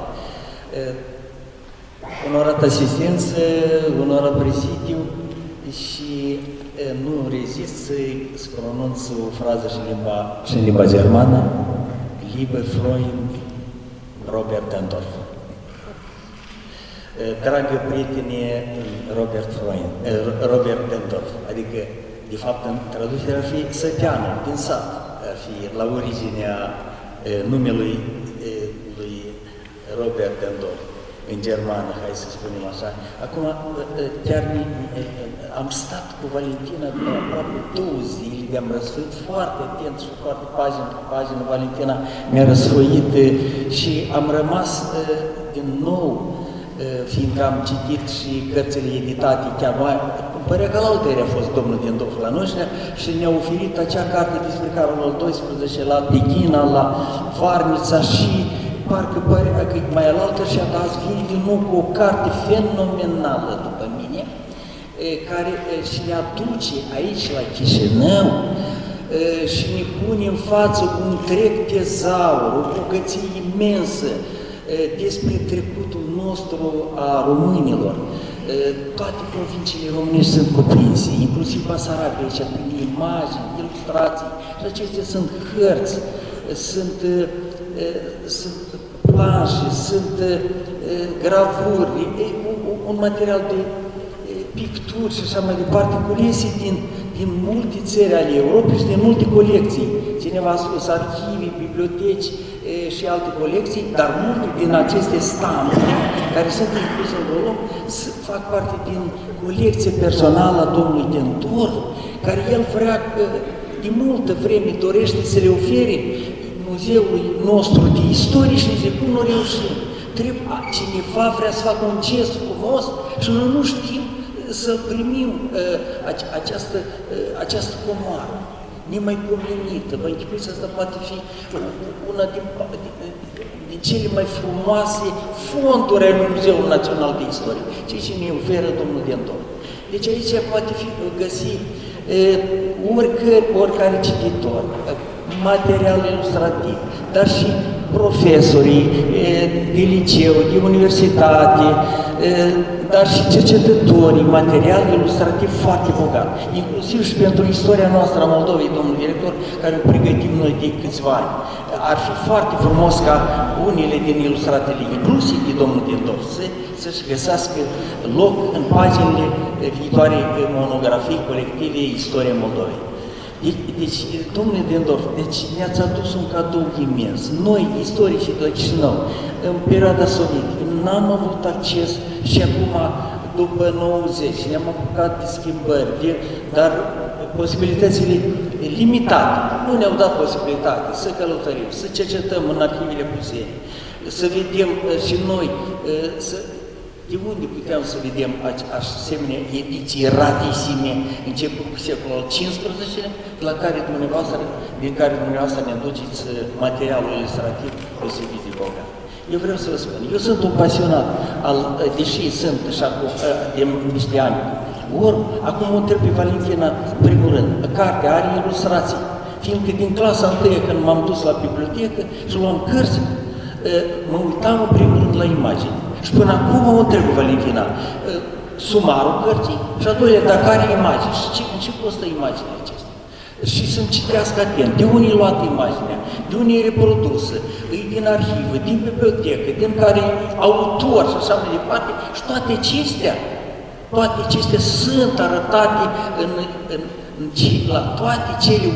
J: Onorat asistență, onorat prezidiu și nu rezist să pronunț o frază și în limba germană. Liebe Freund Robert Dendorf. Dragă prietene Robert Dendorf, adică, de fapt, în traducere ar fi săteanul din sat, ar fi la originea numelui lui Robert Dendorf, în germană, hai să spunem așa. Acum, chiar am stat cu Valentina de aproape 2 zile, de-am răsfoit foarte atent și foarte pagină cu pagină. Valentina mi-a răsfoit și am rămas din nou, fiindcă am citit și cărțile editate, chiar mai, părea că la altări a fost domnul Dendorf la noi și ne-a oferit acea carte despre Carol al XII, la Teghina, la Varnița și parcă părea că mai alaltă și azi vine din nou cu o carte fenomenală după mine, care și ne aduce aici la Chișinău și ne pune în față un întreg tezaur, o bogăție imensă despre trecutul nostru a românilor. Toate provinciile românești sunt cuprinse, inclusiv Basarabia aici, prin imagini, ilustrații, și acestea sunt hărți, sunt planșe, sunt gravuri, un material de picturi și așa mai departe, culese din multe țări ale Europei și din multe colecții. Cineva a spus arhive, biblioteci, și alte colecții, dar multe din aceste stampe care sunt incluse în volum fac parte din colecție personală a domnului Tentor, care el vrea, de multă vreme dorește să le ofere muzeului nostru de istorie și zice, cum nu reușim? Cineva vrea să facă un gest frumos și noi nu știm să primim această comoară nemaipomenită. Vă închipuiți, asta poate fi una din cele mai frumoase fonduri ale Muzeului Național de Istorie, ceea ce ne oferă domnul Tentor. Deci aici poate fi găsit oricare cititor, material ilustrativ, dar și profesorii de liceu, de universitate, dar și cercetătorii, material ilustrativ foarte bogat, inclusiv și pentru istoria noastră a Moldovei, domnul director, care o pregătim noi de câțiva ani. Ar fi foarte frumos ca unele din ilustratele inclusiv de domnul Tentor să-și găsească loc în paginile viitoare monografii colective Istoria Moldovei. Deci, domnule Dendorf, ne-ați adus un cadou imens. Noi, istoricii de Chișinău, în perioada sovietică, n-am avut acces și acum, după 90, ne-am apucat de schimbări, dar posibilitățile limitate. Nu ne-au dat posibilitate să călătorim, să cercetăm în arhivele muzeului, să vedem și noi, de unde puteam să vedem asemenea ediții rarisime începând cu secolul al XV-lea, din care dumneavoastră ne aduceți materialul ilustrativ deosebit de bogat. Eu vreau să vă spun, eu sunt un pasionat, deși sunt așa de niște ani. Ori, acum o întreb pe Valentina, în primul rând, cartea are ilustrații, fiindcă din clasa 1-a, când m-am dus la bibliotecă și luam cărți, mă uitam în primul rând la imagini. Și până acum o întreb Valentina, sumarul cărții și a doilea, dacă are imagini. Și în ce costă imaginea acestea? Și să-mi citească atent, de unde e luată imaginea, de unde e reprodusă, e din arhivă, din bibliotecă, din care e autor și așa mai departe. Și toate acestea sunt arătate la toate cele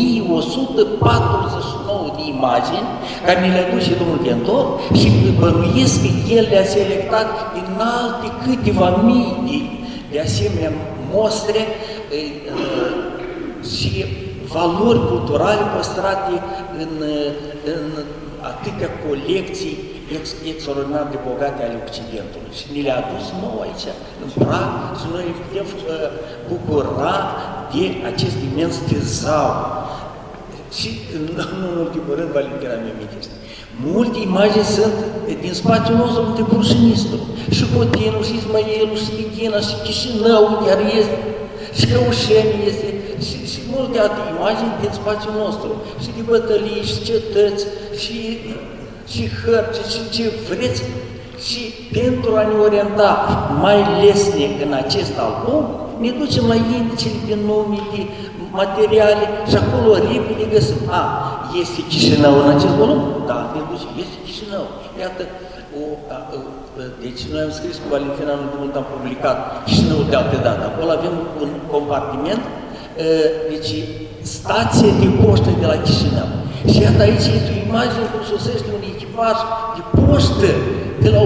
J: 1149 de imagini care ne le aduce domnul Tentor și bănuiesc că el le-a selectat din alte câteva mii de asemenea mostre și valori culturale păstrate în atâtea colecții extraordinar de bogate ale Occidentului. Și ne le-a adus nou aici, în Prag, și noi ne putem bucura de acest imens tezaur. Și, în ultimul rând, Valentina mi-a amintește. Multe imagini sunt din spațiul nostru între Prușinistu, și Cotinul, și Ismailul, și Tighina, și Chișinău, iar este, și Căușeni este, și multe alte imagini din spațiul nostru, și de bătălii, și cetăți, și hărți, și ce vreți. Și pentru a ne orienta mai lesnic în acest album, ne ducem la indicele de nume, de materiale și acolo repede găsim. Este Chișinău în acest volum? Da, ne ducem, este Chișinău. Iată, deci noi am scris cu Valentina, nu de mult am publicat Chișinău de altă dată. Acolo avem un compartiment, deci stație de poștă de la Chișinău. Și iată aici este o imagine cum sosește un echipaj de poștă de la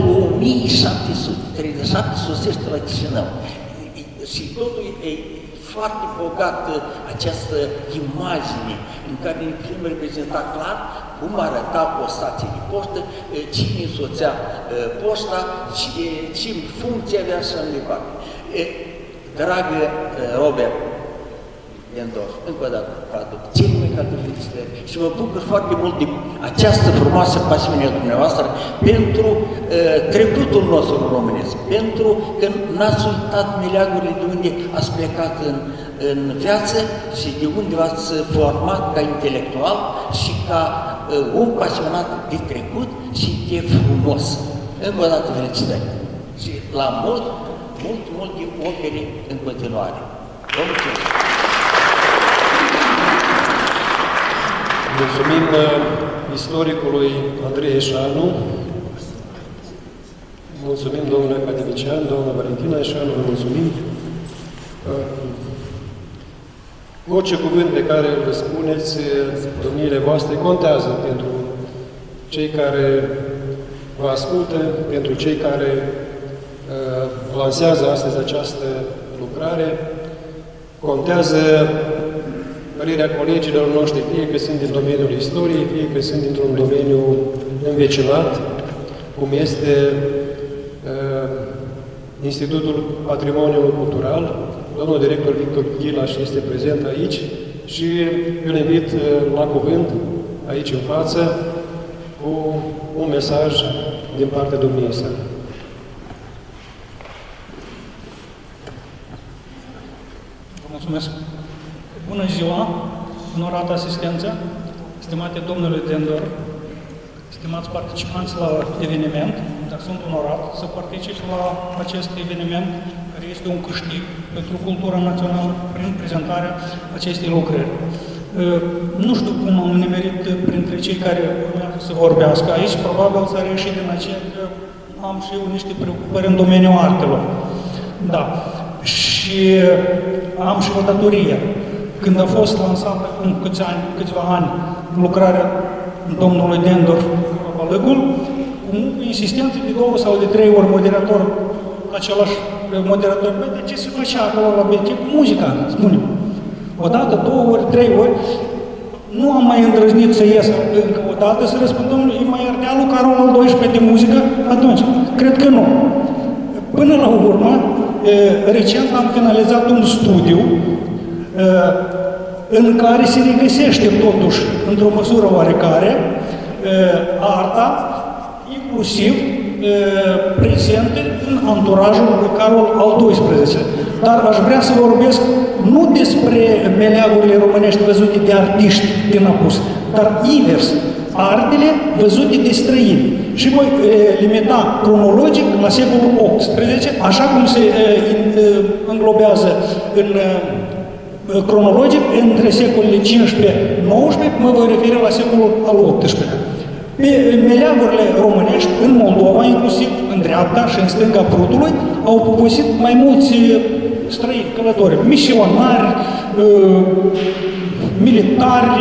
J: 1737 sosește la Chișinău. Și totul e foarte bogată această imagine în care ne putem reprezenta clar cum arăta o stație de poștă, cine însoțea poșta, ce funcție avea și așa mai departe. Dragă Robert Dendorf, încă o dată, cel mai calde felicitări și mă bucur foarte mult de această frumoasă pasiune a dumneavoastră pentru trecutul nostru românesc, pentru că n-ați uitat meleagurile de unde ați plecat în viață și de unde v-ați format ca intelectual și ca om pasionat de trecut și de frumos. Încă o dată felicitări și la multe opere în continuare. Vă mulțumesc!
D: Mulțumim istoricului Andrei Eșanu, mulțumim domnule academician, doamna Valentina Eșanu, vă mulțumim. Orice cuvânt pe care îl spuneți, domniile voastre, contează pentru cei care vă ascultă, pentru cei care lansează astăzi această lucrare. Contează părerea colegilor noștri, fie că sunt din domeniul istoriei, fie că sunt dintr-un domeniu învecinat, cum este Institutul Patrimoniului Cultural. Domnul director Victor Ghilaș este prezent aici și îl invit la cuvânt aici în față cu un mesaj din partea domniei sale.
K: Mulțumesc! Bună ziua, onorată asistență, stimate domnule Dendor, stimați participanți la eveniment, dar sunt onorat să particip la acest eveniment, care este un câștig pentru cultura națională prin prezentarea acestei lucrări. Nu știu cum am nimerit printre cei care urmează să vorbească aici, probabil s-a reieșit din aceea că am și eu niște preocupări în domeniul artelor. Da. Și am și o datorie. Când a fost lansată acum câțiva ani lucrarea domnului Dendor Balăgul, cu insistență de 2 sau de 3 ori moderator, același moderator, de ce se făcea acolo la BT cu muzica, spunem. O dată, 2 ori, 3 ori, nu am mai îndrăznit să ies încă o dată, să răspund, domnule, e mai ardea lui Carol al XII de muzică? Atunci, cred că nu. Până la urmă, recent am finalizat un studiu în care se regăsește totuși, într-o măsură oarecare, arta, inclusiv prezente în anturajul lui Carol al XII. Dar aș vrea să vorbesc nu despre meleagurile românești văzute de artiști din apus, dar invers, artele văzute de străini. Și voi limita cronologic la secolul XVIII, așa cum se înglobează în cronologic între secolele 15-19, mă voi referi la secolul al XVIII-lea. Pe meleagurile românești, în Moldova, inclusiv în dreapta și în stânga Prutului, au poposit mai mulți străini, călători, misionari, militari,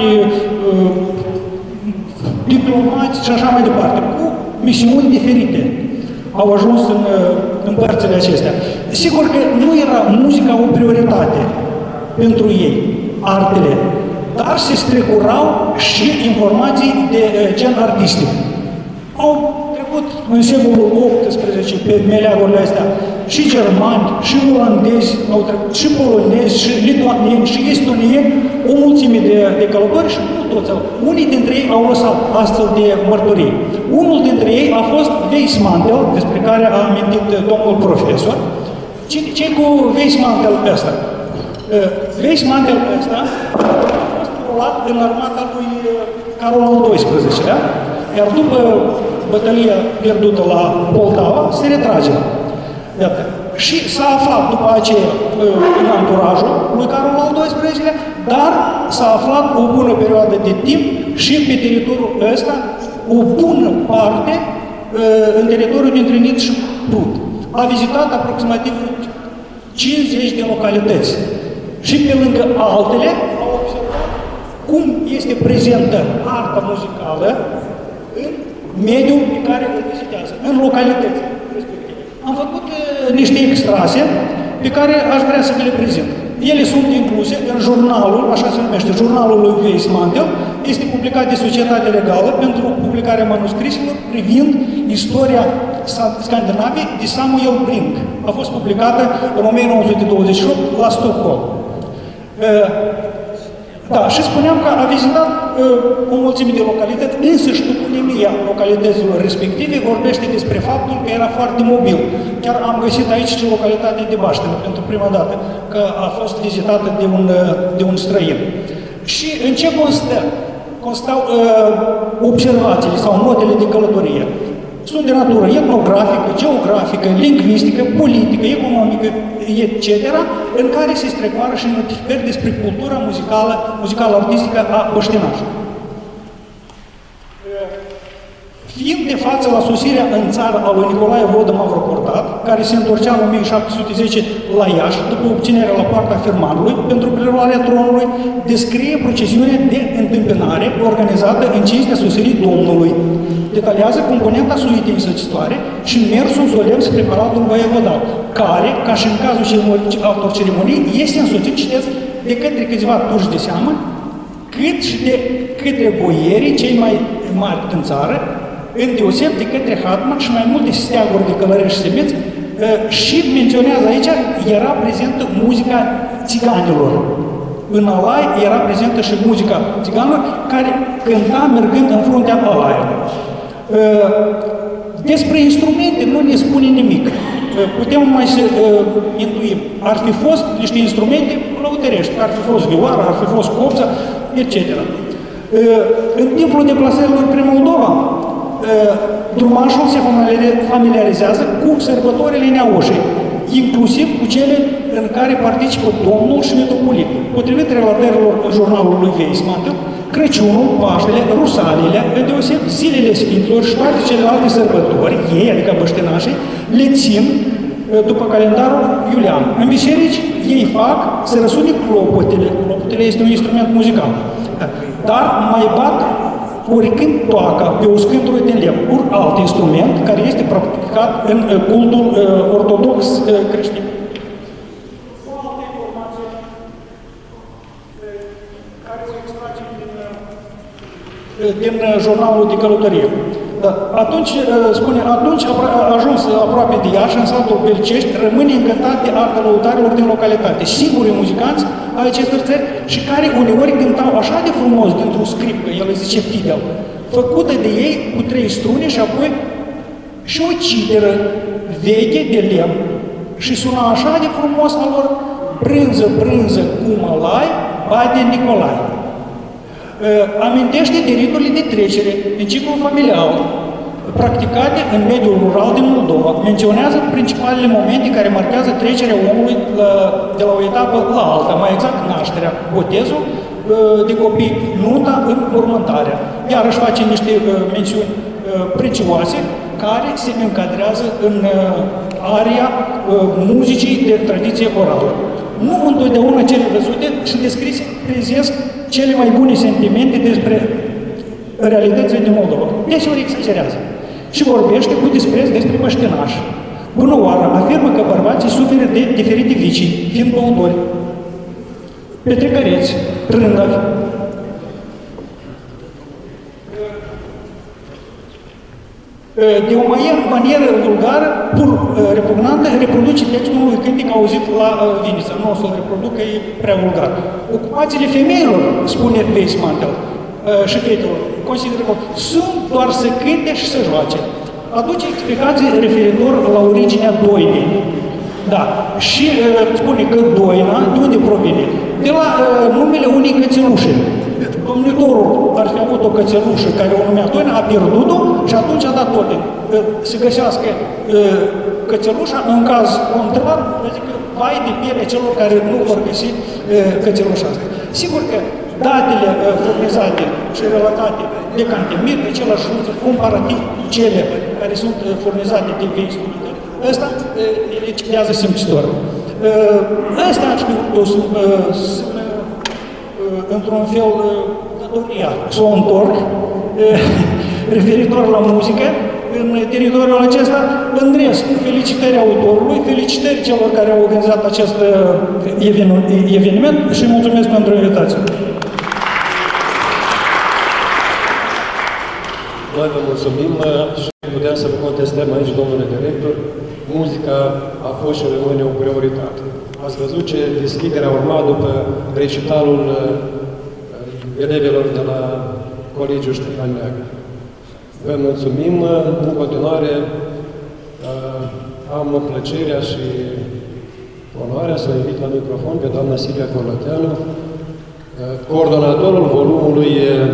K: diplomați și așa mai departe, cu misiuni diferite. Au ajuns în părțile acestea. Sigur că nu era muzica o prioritate pentru ei, artele, dar se strecurau și informații de gen artistic. Au trecut în secolul XVIII pe meleagurile astea și germani, și olandezi, au trecut și polonezi, și lituanieni, și estonieni, o mulțime de călători și nu toți. Unii dintre ei au lăsat astfel de mărturii. Unul dintre ei a fost Weissmantel, despre care a amintit domnul profesor. Ce cu Weissmantel ăsta? Weissmantel ăsta a fost rolat în armata lui Carol al XII-lea, iar după bătălia pierdută la Poltava, se retrage. Iată. Și s-a aflat după aceea în anturajul lui Carol al XII-lea, dar s-a aflat o bună perioadă de timp și pe teritoriul ăsta, o bună parte în teritoriul dintre Niț și Prut. A vizitat aproximativ 50 de localități. Și pe lângă altele, au observat cum este prezentă arta muzicală în mediul pe care îl vizitează, în localități respective. Am făcut niște extrase pe care aș vrea să vi le prezint. Ele sunt incluse în jurnalul, așa se numește, jurnalul lui Weissmantel, este publicat de Societatea Legală pentru publicarea manuscriselor privind istoria Scandinaviei de Samuel Brink. A fost publicată în 1928 la Stockholm. Da, și spuneam că a vizitat o mulțime de localități, însă și toponimia localităților respective vorbește despre faptul că era foarte mobil. Chiar am găsit aici și localitatea de Baștenă pentru prima dată, că a fost vizitată de un străin. Și în ce constau observațiile sau notele de călătorie? Sunt de natură etnografică, geografică, lingvistică, politică, economică, etc., în care se strecoară și notificări despre cultura muzical-artistică a băștinașului. Fiind de față la sosirea în țară a lui Nicolae Vodă Mavrocordat, care se întorcea în 1710 la Iași, după obținerea la partea Fermanului, pentru preluarea tronului, descrie procesiunea de întâmpinare organizată în cinstea sosirii Domnului. Detaliază componenta suitei însăcitoare și mersul solemn spre Palatul Voievodal, care, ca și în cazul altor ceremonii, este însoțit, citesc, de către câțiva turși de seamă, cât și de către boierii cei mai mari din țară, îndeoseb de către Hatman și mai multe steaguri de călărești și semeți, și menționează aici, era prezentă muzica țiganilor. În alai era prezentă și muzica țiganilor, care cânta mergând în fruntea alaiului. Despre instrumente nu ne spune nimic. Putem mai să intuim. Ar fi fost niște instrumente lăutărești, ar fi fost vioara, ar fi fost copța, etc. În timpul deplasărilor prin Moldova, drumașul se familiarizează cu sărbătorile neaușei, inclusiv cu cele în care participă domnul și metropolitul. Potrivit relatărilor jurnalului Weissmantel, Crăciunul, Paștele, Rusalile, îndeoseb zilele Sfinților și toate celelalte sărbători, ei, adică băștinașii, le țin după calendarul iulian. În biserici, ei fac să răsune clopotele. Clopotele este un instrument muzical. Dar mai bat oricând toaca pe o scântură de lemn, ori alt instrument care este practicat în cultul ortodox creștin. Din jurnalul de călătorie. Da. Atunci, spune, atunci a ajuns aproape de Iași, în satul Belcești, rămâne încântat de arta lăutarilor din localitate. Singurii muzicanți ai acestor țări și care uneori cântau așa de frumos dintr-o scripcă, el îi zice fidel, făcută de ei cu 3 strune și apoi și o citeră veche de lemn. Și suna așa de frumos a lor, brânză, brânză, cu mălai, bade Nicolai. Amintește de riturile de trecere în ciclul familial, practicate în mediul rural din Moldova. Menționează principalele momente care marchează trecerea omului de la o etapă la alta, mai exact nașterea, botezul de copii, nunta, în următarea. Iar își face niște mențiuni prețioase care se încadrează în aria muzicii de tradiție orală. Nu întotdeauna cele văzute și descrise trezesc cele mai bune sentimente despre realitățile din Moldova. Deseori exagerează și vorbește cu dispreț despre băștinași. Bună oară, afirmă că bărbații suferă de diferite vicii, fiind băutori, petrecăreți, trândavi. De o manieră vulgară, pur repugnantă, reproduce textul unui cântec auzit la Vinița. Nu o să-l reproduc, că e prea vulgar. Ocupațiile femeilor, spune Weissmantel, și fetelor, consideră că sunt doar să cânte și să joace. Aduce explicații referitor la originea doinei. Da. Și spune că doina, de unde provine? De la numele unei cățelușe. Domnitorul ar fi avut o cățelușă care o numea doina, a pierdut-o și atunci a dat ordine să găsească cățelușa, în caz contrar, zic, vai de pielea celor care nu vor găsi cățelușa asta. Sigur că datele furnizate și relatate de Cantemir, de același lucru, comparativ cele care sunt furnizate de Weissmantel, ăsta le citează simțitor. Ăsta ar fi într-un fel datoria să o întorc referitor la muzică în teritoriul acesta. În rest, felicitări autorului, felicitări celor care au organizat acest eveniment și mulțumesc pentru invitație.
D: Noi vă mulțumim și putem să vă contestăm aici, domnule director, muzica a fost și rămâne o prioritate. Ați văzut ce deschiderea urma după recitalul elevilor de la Colegiul Ștefan Neagră. Vă mulțumim. În continuare am plăcerea și onoarea să o invit la microfon pe doamna Silvia Corlăteanu, coordonatorul volumului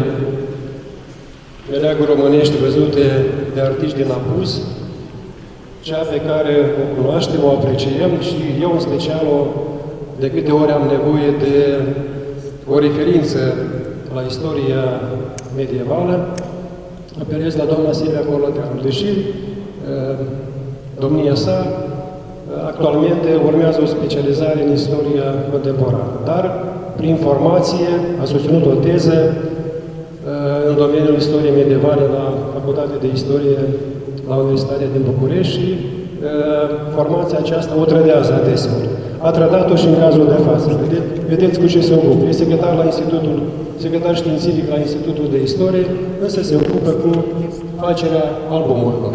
D: Meleaguri românești văzute de artiști din Apus, cea pe care o cunoaștem, o apreciem și eu în special de câte ori am nevoie de o referință la istoria medievală, apelez la doamna Silvia Corlăteanu. Deși domnia sa Actualmente urmează o specializare în istoria contemporană, dar prin formație a susținut o teză în domeniul istoriei medievale la Facultatea de Istorie la Universitatea din București și formația aceasta o trădează adeseori. A trădat-o și în cazul de față. Vedeți cu ce se ocupă. E secretar științific la Institutul de Istorie, însă se ocupă cu facerea albumurilor.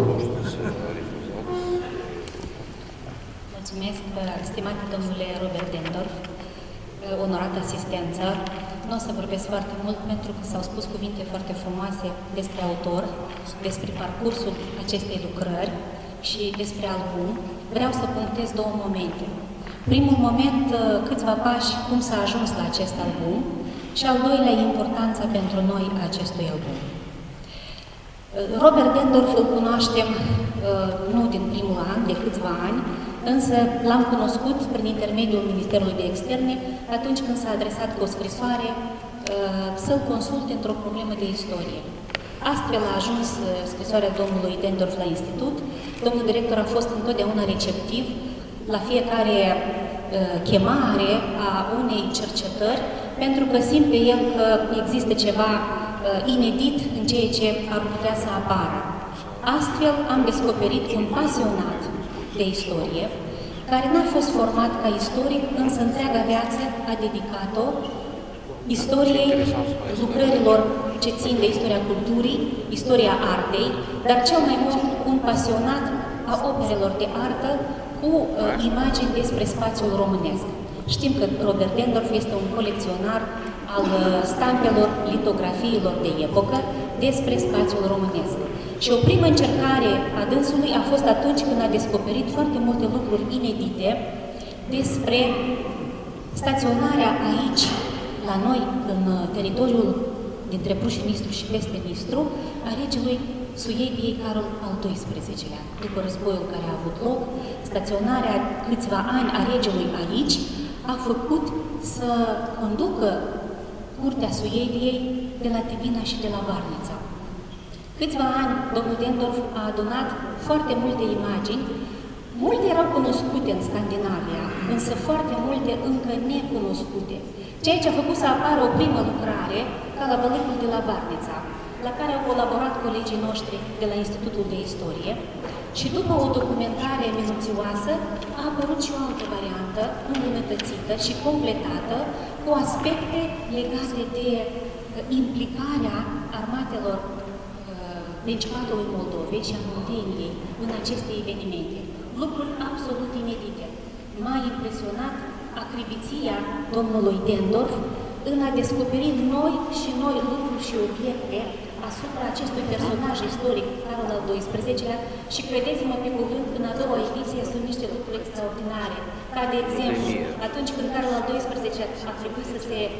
L: Mulțumesc, stimate domnule Robert Dendorf, onorat asistență. Nu o să vorbesc foarte mult pentru că s-au spus cuvinte foarte frumoase despre autor, despre parcursul acestei lucrări și despre album. Vreau să punctez două momente. Primul moment, câțiva pași, cum s-a ajuns la acest album și al doilea, importanța pentru noi a acestui album. Robert Dendorf îl cunoaștem nu din primul an, de câțiva ani, însă l-am cunoscut prin intermediul Ministerului de Externe atunci când s-a adresat cu o scrisoare să-l consulte într-o problemă de istorie. Astfel a ajuns scrisoarea domnului Dendorf la institut. Domnul director a fost întotdeauna receptiv la fiecare chemare a unei cercetări, pentru că simte el că există ceva inedit în ceea ce ar putea să apară. Astfel am descoperit un pasionat de istorie, care n-a fost format ca istoric, însă întreaga viață a dedicat-o istoriei lucrărilor ce țin de istoria culturii, istoria artei, dar cel mai mult un pasionat a operelor de artă cu imagini despre spațiul românesc. Știm că Robert Dendorf este un colecționar al stampelor, litografiilor de epocă despre spațiul românesc. Și o primă încercare a dânsului a fost atunci când a descoperit foarte multe lucruri inedite despre staționarea aici, la noi, în teritoriul dintre Pruș-Nistru și peste Nistru, a regelui Suediei Carol al XII-lea. După războiul care a avut loc, staționarea câțiva ani a regelui aici a făcut să conducă curtea Suediei de la Tibina și de la Varnița. Câțiva ani, domnul Dendorf a adunat foarte multe imagini. Multe erau cunoscute în Scandinavia, însă foarte multe încă necunoscute. Ceea ce a făcut să apară o primă lucrare, ca la Bălâcul de la Varnița, la care au colaborat colegii noștri de la Institutul de Istorie, și după o documentare minuțioasă a apărut și o altă variantă, îmbunătățită și completată, cu aspecte legate de implicarea armatelor Principatului Moldovei și a Munteniei în aceste evenimente. Lucruri absolut inedite. M-a impresionat acribiția domnului Dendorf în a descoperi noi și noi lucruri și obiecte asupra acestui personaj istoric, Carol al XII-lea, și credeți-mă pe cuvânt, în a doua ediție sunt niște lucruri extraordinare. Ca de exemplu, atunci când Carol al XII-lea a trebuit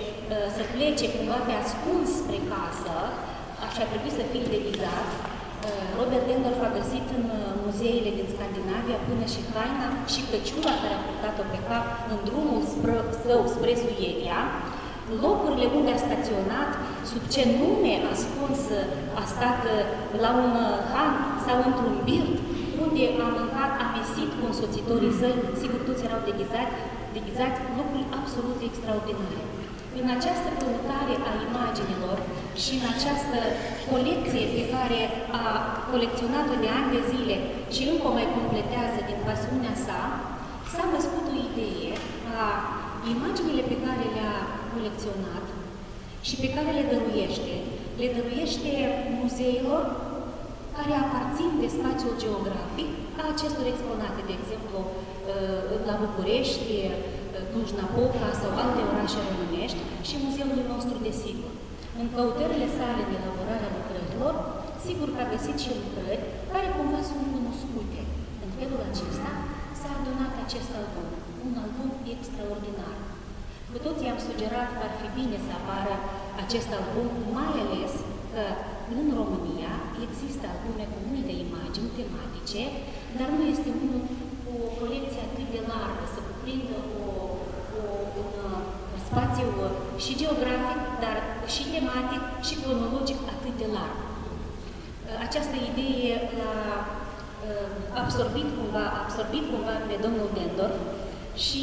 L: să plece cumva pe ascuns spre casă, și a trebuit să fie degizat, Robert Dendorf a găsit în muzeele din Scandinavia până și haina și căciula care a purtat-o pe cap în drumul său spre Suedia, locurile unde a staționat, sub ce nume ascuns a stat la un han sau într-un birt, unde a mâncat, a mesit cu însoțitorii săi, sigur toți erau deghizați, lucruri absolut extraordinare. În această căutare a imaginilor și în această colecție pe care a colecționat-o de ani de zile și încă o mai completează din pasiunea sa, s-a născut o idee a imaginile pe care le-a colecționat și pe care le dăruiește muzeilor care aparțin de spațiul geografic a acestor exponate, de exemplu, la București, Cluj-Napoca sau alte orașe românești și muzeul nostru, desigur. În căutările sale de elaborare a lucrărilor, sigur că a găsit și lucrări care cumva sunt cunoscute. În felul acesta s-a adunat acest album, un album extraordinar. Cu toții am sugerat că ar fi bine să apară acest album, mai ales că în România există albume cu multe imagini tematice, dar nu este unul cu o colecție atât de largă, să cuprindă un spațiu și geografic, dar și tematic și cronologic atât de larg. Această idee absorbit cumva pe domnul Dendorf și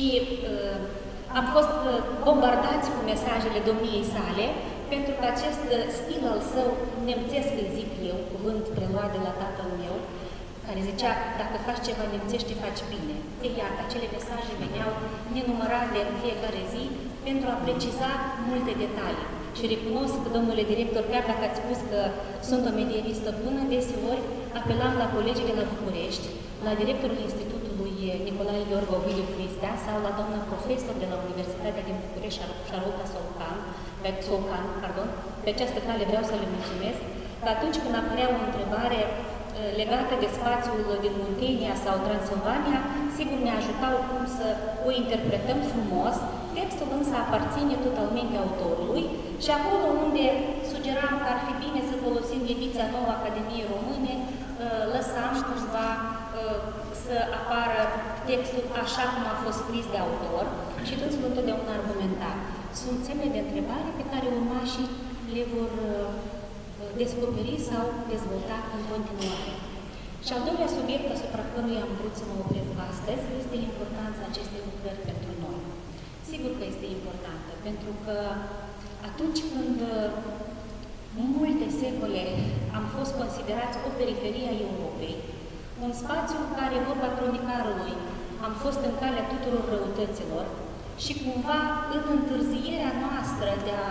L: am fost bombardați cu mesajele domniei sale, pentru că acest stil al său nemțesc, îi zic eu, cuvânt preluat de la tatăl meu, care zicea, dacă faci ceva nemțește, faci bine. Ei, iată, acele mesaje veneau nenumărate în fiecare zi pentru a preciza multe detalii. Și recunosc, domnule director, chiar dacă ați spus că sunt o medieristă bună, deseori apelam la colegii de la București, la directorul Institutului Nicolae Gheorghe Ovidiu Cristea sau la doamna profesor de la Universitatea din București, Șarolta Solcan. Pe această cale vreau să le mulțumesc, că atunci când apărea o întrebare legată de spațiul din Muntenia sau Transilvania, sigur ne ajutau cum să o interpretăm frumos, textul însă aparține totalmente autorului și acolo unde sugeram că ar fi bine să folosim ediția nouă Academiei Române, lăsam cumva să apară textul așa cum a fost scris de autor și dânsul întotdeauna argumenta. Sunt semne de întrebare pe care urmașii le vor descoperi sau dezvolta în continuare. Și al doilea subiect asupra căruia am vrut să mă opresc astăzi este importanța acestei lucrări pentru noi. Sigur că este importantă, pentru că atunci când multe secole am fost considerați o periferie a Europei, un spațiu în care, vorba cronicarului, am fost în calea tuturor răutăților și cumva în întârzierea noastră de a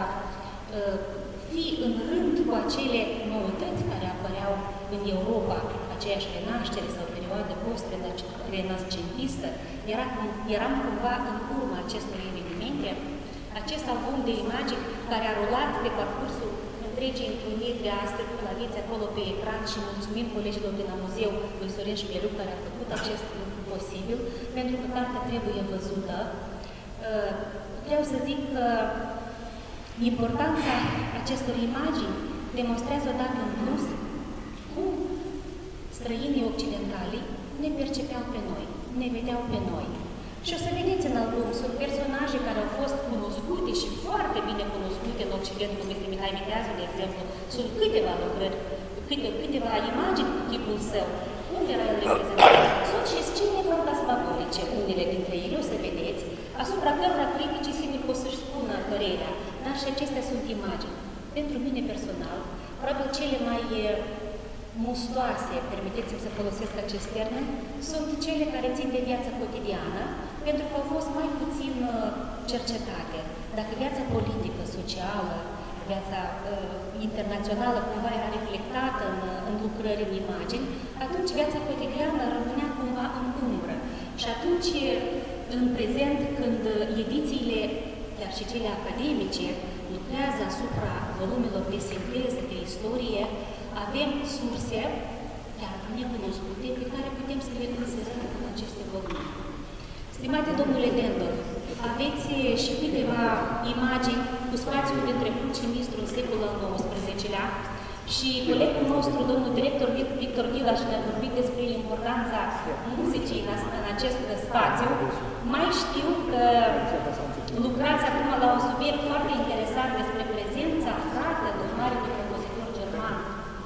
L: fi în rând cu acele noutăți care apăreau în Europa, aceeași renaștere sau perioadă post-renascentistă, eram cumva în urma acestor evenimente. Acest album de imagini care a rulat pe parcursul întregii întâlniri de astăzi, când aveți acolo pe ecran și mulțumim colegilor de la muzeu, lui Sorin Șpeliu, care a făcut acest lucru posibil, pentru că cartea trebuie văzută. Vreau să zic că importanța acestor imagini demonstrează odată în plus cum străinii occidentali ne percepeau pe noi, ne vedeau pe noi. Și o să vedeți în album, sunt personaje care au fost cunoscute și foarte bine cunoscute în Occident, cum este Mihai Viteazu, de exemplu. Sunt câteva lucrări, câteva imagini cu chipul său. Unde era el reprezentat? Sunt și scene fantasmagorice, unele dintre ele, o să vedeți, asupra cărora criticii sigur pot să-și spună părerea, dar și acestea sunt imagini. Pentru mine personal, probabil cele mai mustoase, permiteți-mi să folosesc acest termen, sunt cele care țin de viața cotidiană, pentru că au fost mai puțin cercetate. Dacă viața politică, socială, viața internațională cumva era reflectată în lucrări, în imagini, atunci viața cotidiană rămânea cumva în umbră. Și atunci, în prezent, când edițiile, chiar și cele academice, lucrează asupra volumelor de sinteză, de istorie, avem surse, chiar necunoscute, pe care putem să le inserăm în aceste volume. Stimate domnule Dendorf, aveți și câteva imagini cu spațiul de trecut și mistru în secolul al XIX-lea și colegul nostru, domnul director Victor Ghilaș, ne-a vorbit despre importanța muzicii în acest spațiu. Mai știu că lucrați acum la un subiect foarte interesant despre prezența fratelui marelui compozitor german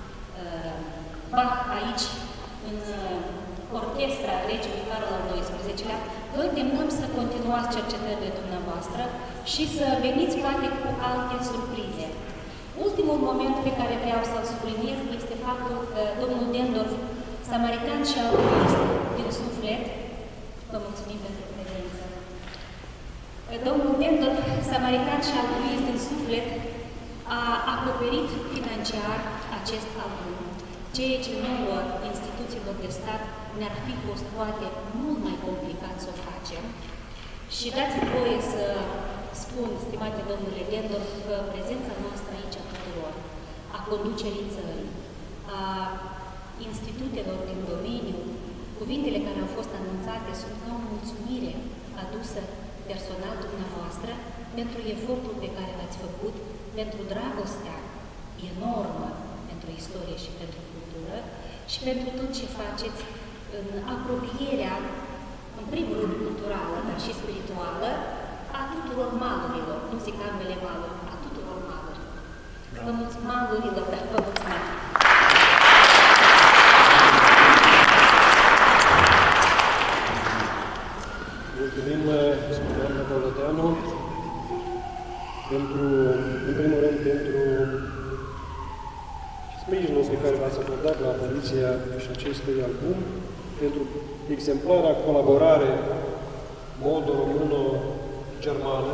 L: Bach aici, în orchestra regelui Carol al XII-lea. Vă îndemnăm să continuați cercetările dumneavoastră și să veniți poate cu alte surprize. Ultimul moment pe care vreau să-l subliniez este faptul că domnul Dendorf, samaritan și altruist din suflet, vă mulțumim pentru prezență. Domnul Dendorf, samaritan și altruist din suflet, a acoperit financiar acest album, ceea ce nouă instituțiilor de stat ne-ar fi fost poate mult mai complicat să o facem. Și dați-mi voie să spun, stimate domnule Dendorf, că prezența noastră aici a tuturor, a conducerii țării, a institutelor din domeniu, cuvintele care au fost anunțate sunt ca o mulțumire adusă personal dumneavoastră pentru efortul pe care l-ați făcut, pentru dragostea enormă pentru istorie și pentru cultură și pentru tot ce faceți în apropierea, în primul rând culturală, dar și spirituală, a tuturor malurilor, nu zic ambele maluri, a tuturor malurilor. Vă mulțumesc, malurilor, dar vă mulțumesc.
D: în primul rând, pentru sprijinul pe care l-ați acordat la apariția și acestui album, pentru exemplara colaborare moldo-româno-germană.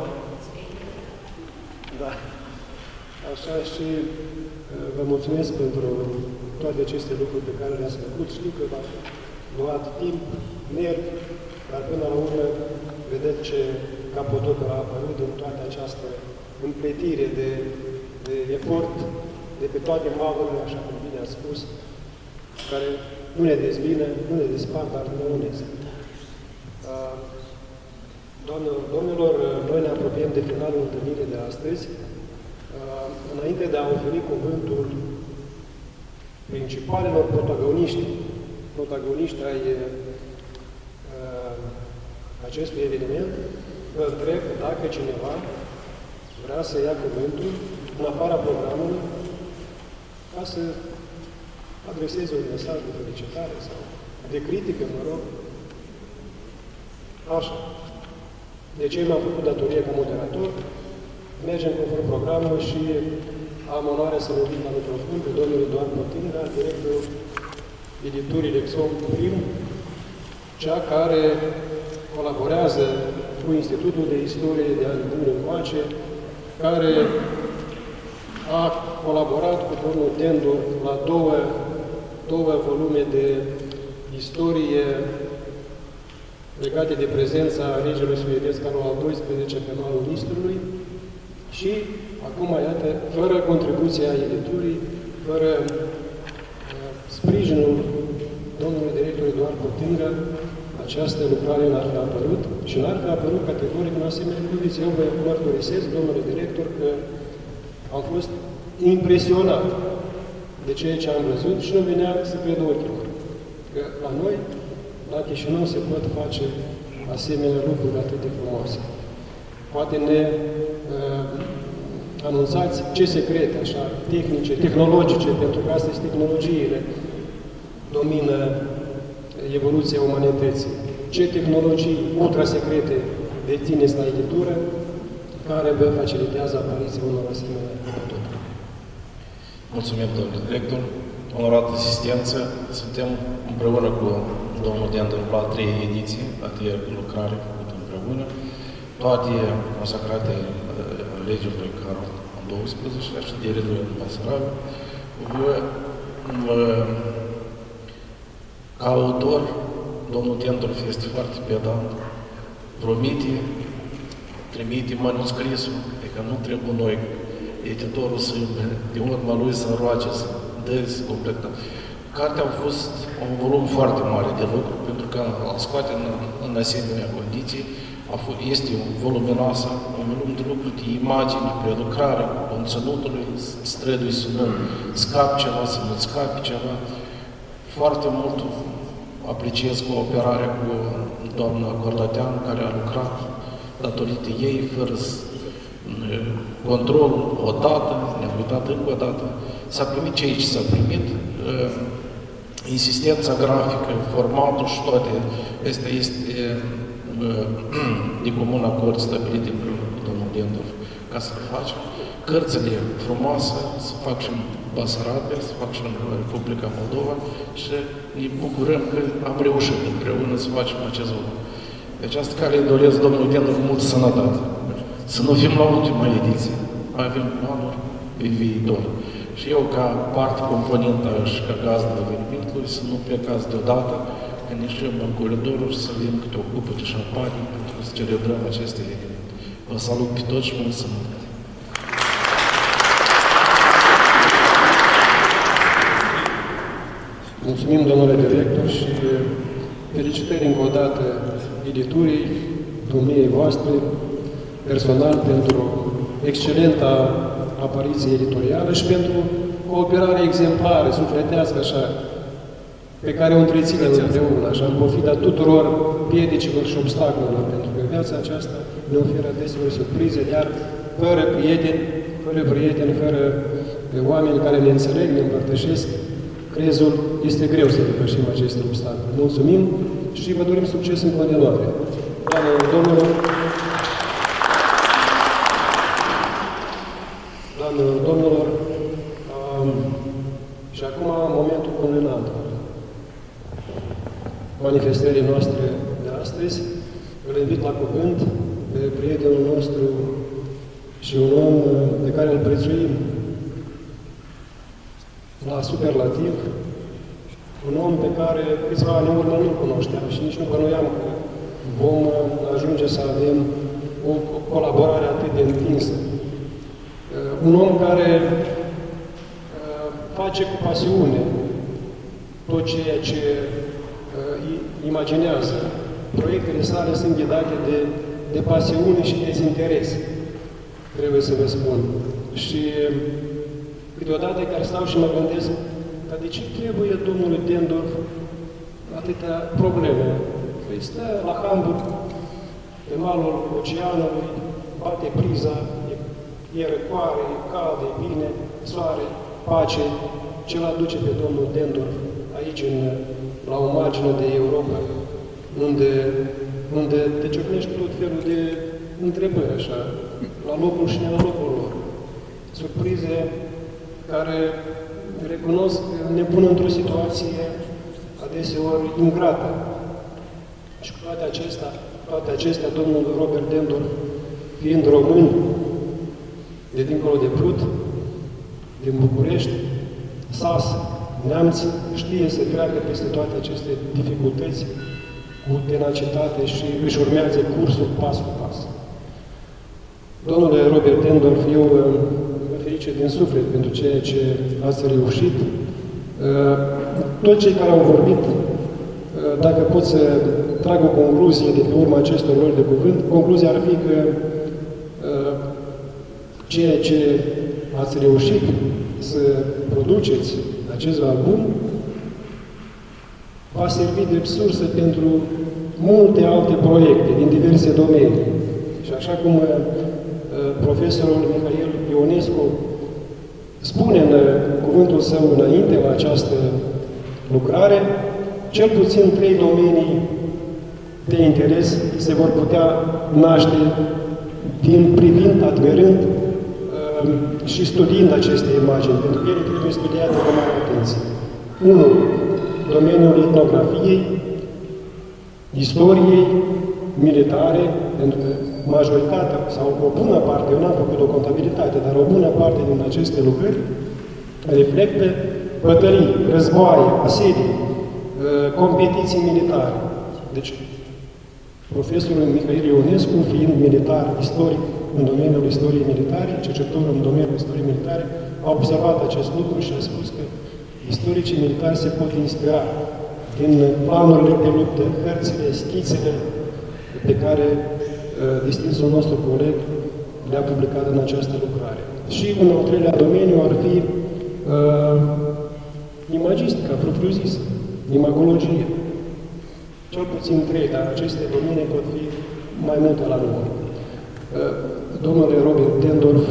D: Da. Așa și vă mulțumesc pentru toate aceste lucruri pe care le-ați făcut. Știu că v-a luat timp, nervi, dar până la urmă vedeți ce capodoperă a apărut în toată această împletire de efort de pe toate malurile, așa cum bine a spus, care nu ne dezbină, nu ne despart, dar ne unesc. Domnilor, noi ne apropiem de finalul întâlnirii de astăzi. Înainte de a oferi cuvântul principalelor protagoniști ai acestui eveniment, vă întreb dacă cineva vrea să ia cuvântul în afara programului ca să adreseze un mesaj de felicitare sau de critică, mă rog. Așa. Deci eu mi-am făcut datorie ca moderator, mergem conform programul și am onoarea să vorbim la microfon pe domnul Eduard Motinga, directorul editurii Lexom Prim, cea care colaborează cu Institutul de Istorie de ani buni încoace, care a colaborat cu domnul Tendor la două volume de istorie legate de prezența regelui suedez Carol al XII pe malul Nistrului și, acum, iată, fără contribuția editurii, fără sprijinul domnului director Eduard Motinga, această lucrare n-ar fi apărut și n-ar fi apărut categoric în asemenea condiții. Eu vă mărturisesc, domnule director, că am fost impresionat de ceea ce am văzut și nu venea să cred ochilor. Că la noi, la Chișinău, se pot face asemenea lucruri atât de frumoase. Poate ne anunțați ce secrete, așa, tehnice, tehnologice, pentru că astăzi tehnologiile domină evoluția umanității. Ce tehnologii ultrasecrete dețineți la editură care vă facilitează apariția unor asemenea capitole?
M: Mulțumim, domnule director. Onorată asistență, suntem împreună cu domnul Dendor la 3 ediții, atelier de lucrare făcută împreună, toate consacrate legilor Carol al XII și de lui în Basarab. Ca autor, domnul Dendor este foarte pedant, promite, trimite manuscrisul, adică nu trebuie noi, editorul, de urma lui să roage, să dări, să completăm. Cartea a fost un volum foarte mare de lucru, pentru că a scoate în asemenea condiții, este voluminoasă, un volum de lucru de imagini, prelucrare, conținutului, strădui să nu scapi ceva, să nu scapi ceva. Foarte mult apreciez cooperarea cu doamna Gorlatean, care a lucrat datorită ei, fără control odată, ne-am uitat încă o dată. S-a primit ceea ce s-a primit, insistența grafică, formatul și toate, asta este de comun acord stabilit împreună cu domnul Dendor ca să facem. Cărțile frumoase să fac și în Basarabia, să fac și în Republica Moldova și ne bucurăm că am reușit împreună să facem acest lucru. De această cale îi doresc domnului Dendor multă sănătate. Să nu fim la ultima ediție, mai avem planuri pe viitor. Și eu, ca parte componentă și ca gazdă de evenimentului, să nu plecați deodată, când ieșim în coridorul și să avem câte o cupă de șampanie pentru să celebrăm aceste evenimente. Vă salut pe toți și multă sănătate!
D: Mulțumim, domnule director, și felicitări încă o dată editurii, domniei voastre, personal, pentru excelenta apariție editorială și pentru cooperare exemplară, sufletească, așa, pe care o întreținem împreună, așa, în pofida tuturor piedicilor și obstacolelor, pentru că viața aceasta ne oferă deseori surprize, iar fără prieteni, fără oameni care ne înțeleg, ne împărtășesc, crezul, este greu să depășim aceste obstacole. Mulțumim și vă dorim succes în continuare. Doamnelor, domnilor, doamnelor, domnilor, și acum momentul culminant al manifestării noastre de astăzi. Îl invit la cuvânt pe prietenul nostru și un om pe care îl prețuim la superlativ, un om pe care câțiva ani în urmă nu-l cunoșteam și nici nu bănuiam că vom ajunge să avem o colaborare atât de întinsă. Un om care face cu pasiune tot ceea ce imaginează. Proiectele sale sunt ghidate de pasiune și dezinteres, trebuie să vă spun. Și câteodată chiar stau și mă gândesc, dar de ce trebuie domnului Dendorf atâtea probleme? Păi stă la Hamburg, pe malul oceanului, bate briza, e răcoare, e cald, e bine, soare, pace. Ce-l aduce pe domnul Dendorf aici, la o margine de Europa, unde te ciocnești tot felul de întrebări, așa, la locul și la locul lor. Surprize care, recunosc, ne pun într-o situație adeseori ingrată. Și cu toate acestea, domnul Robert Dendorf, fiind român, de dincolo de Prut, din București, Sas, Neamț, știe să treacă peste toate aceste dificultăți cu tenacitate și își urmează cursul pas cu pas. Domnule Robert Dendorf, eu vă ferice din suflet pentru ceea ce ați reușit. Toți cei care au vorbit, dacă pot să trag o concluzie de pe urma acestor lor de cuvânt, concluzia ar fi că ceea ce ați reușit să produceți acest album va servi de sursă pentru multe alte proiecte din diverse domenii. Și așa cum profesorul Mihail Ionescu spune în cuvântul său înainte la această lucrare, cel puțin 3 domenii de interes se vor putea naște privind, admirând și studiind aceste imagini, pentru că ele trebuie studiate cu mare atenție. 1. Domeniul etnografiei, istoriei militare, pentru că majoritatea, sau o bună parte, eu n-am făcut o contabilitate, dar o bună parte din aceste lucrări reflectă bătălii, războaie, asedii, competiții militare. Deci, profesorul Mihail Ionescu, fiind militar, istoric în domeniul istoriei militare, cercetător în domeniul istoriei militare, a observat acest lucru și a spus că istoricii militari se pot inspira din planurile de luptă, hărțile, schițele pe care distinsul nostru coleg le-a publicat în această lucrare. Și un al treilea domeniu ar fi imagistica propriu-zisă, imagologie. Cel puțin 3, dar aceste domenii pot fi mai multe la număr. Domnule Robert Dendorf,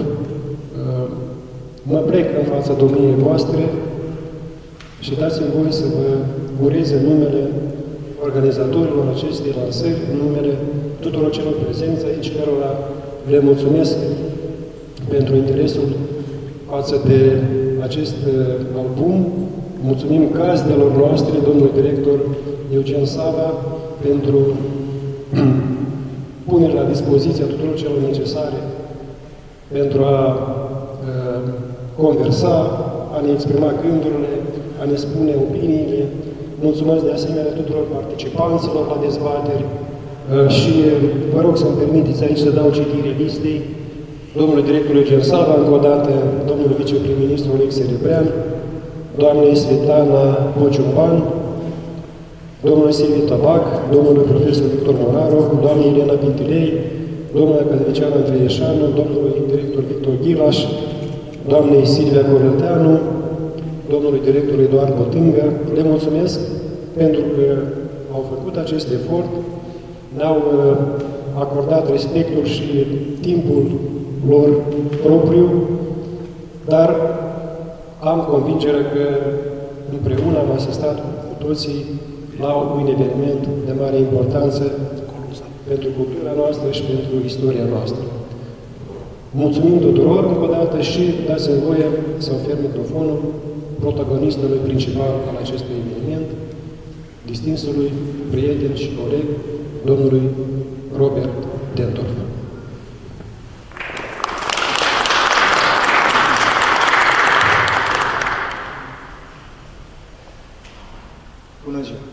D: mă plec în fața domniei voastre și dați-mi voie să vă urez în numele organizatorilor acestei lansări, în numele tuturor celor prezenți aici, cărora le mulțumesc pentru interesul față de acest album. Mulțumim gazdelor noastre, domnul director Eugen Sava, pentru punerea la dispoziția tuturor celor necesare pentru a conversa, a ne exprima gândurile, a ne spune opiniile. Mulțumesc de asemenea tuturor participanților la dezbateri și vă rog să-mi permiteți aici să dau citire listei domnului director Eugen Sava, încă o dată domnul viceprim-ministru Olex Serebrean, doamnei Svetlana Bociumban, domnul Silviu Tabac, domnul profesor Victor Moraru, doamna Elena Pintilei, domnul academician Andrei Eșanu, domnul director Victor Ghilaș, doamnei Silvia Corăteanu, domnului director Eduard Botângă. Le mulțumesc pentru că au făcut acest efort, ne-au acordat respectul și timpul lor propriu, dar am convingerea că împreună am asistat cu toții la un eveniment de mare importanță pentru cultura noastră și pentru istoria noastră. Mulțumim tuturor încă o dată și dați-mi voie să ofer microfonul protagonistului principal al acestui eveniment, distinsului prieten și coleg, domnului Robert Dendorf.
N: Bună ziua!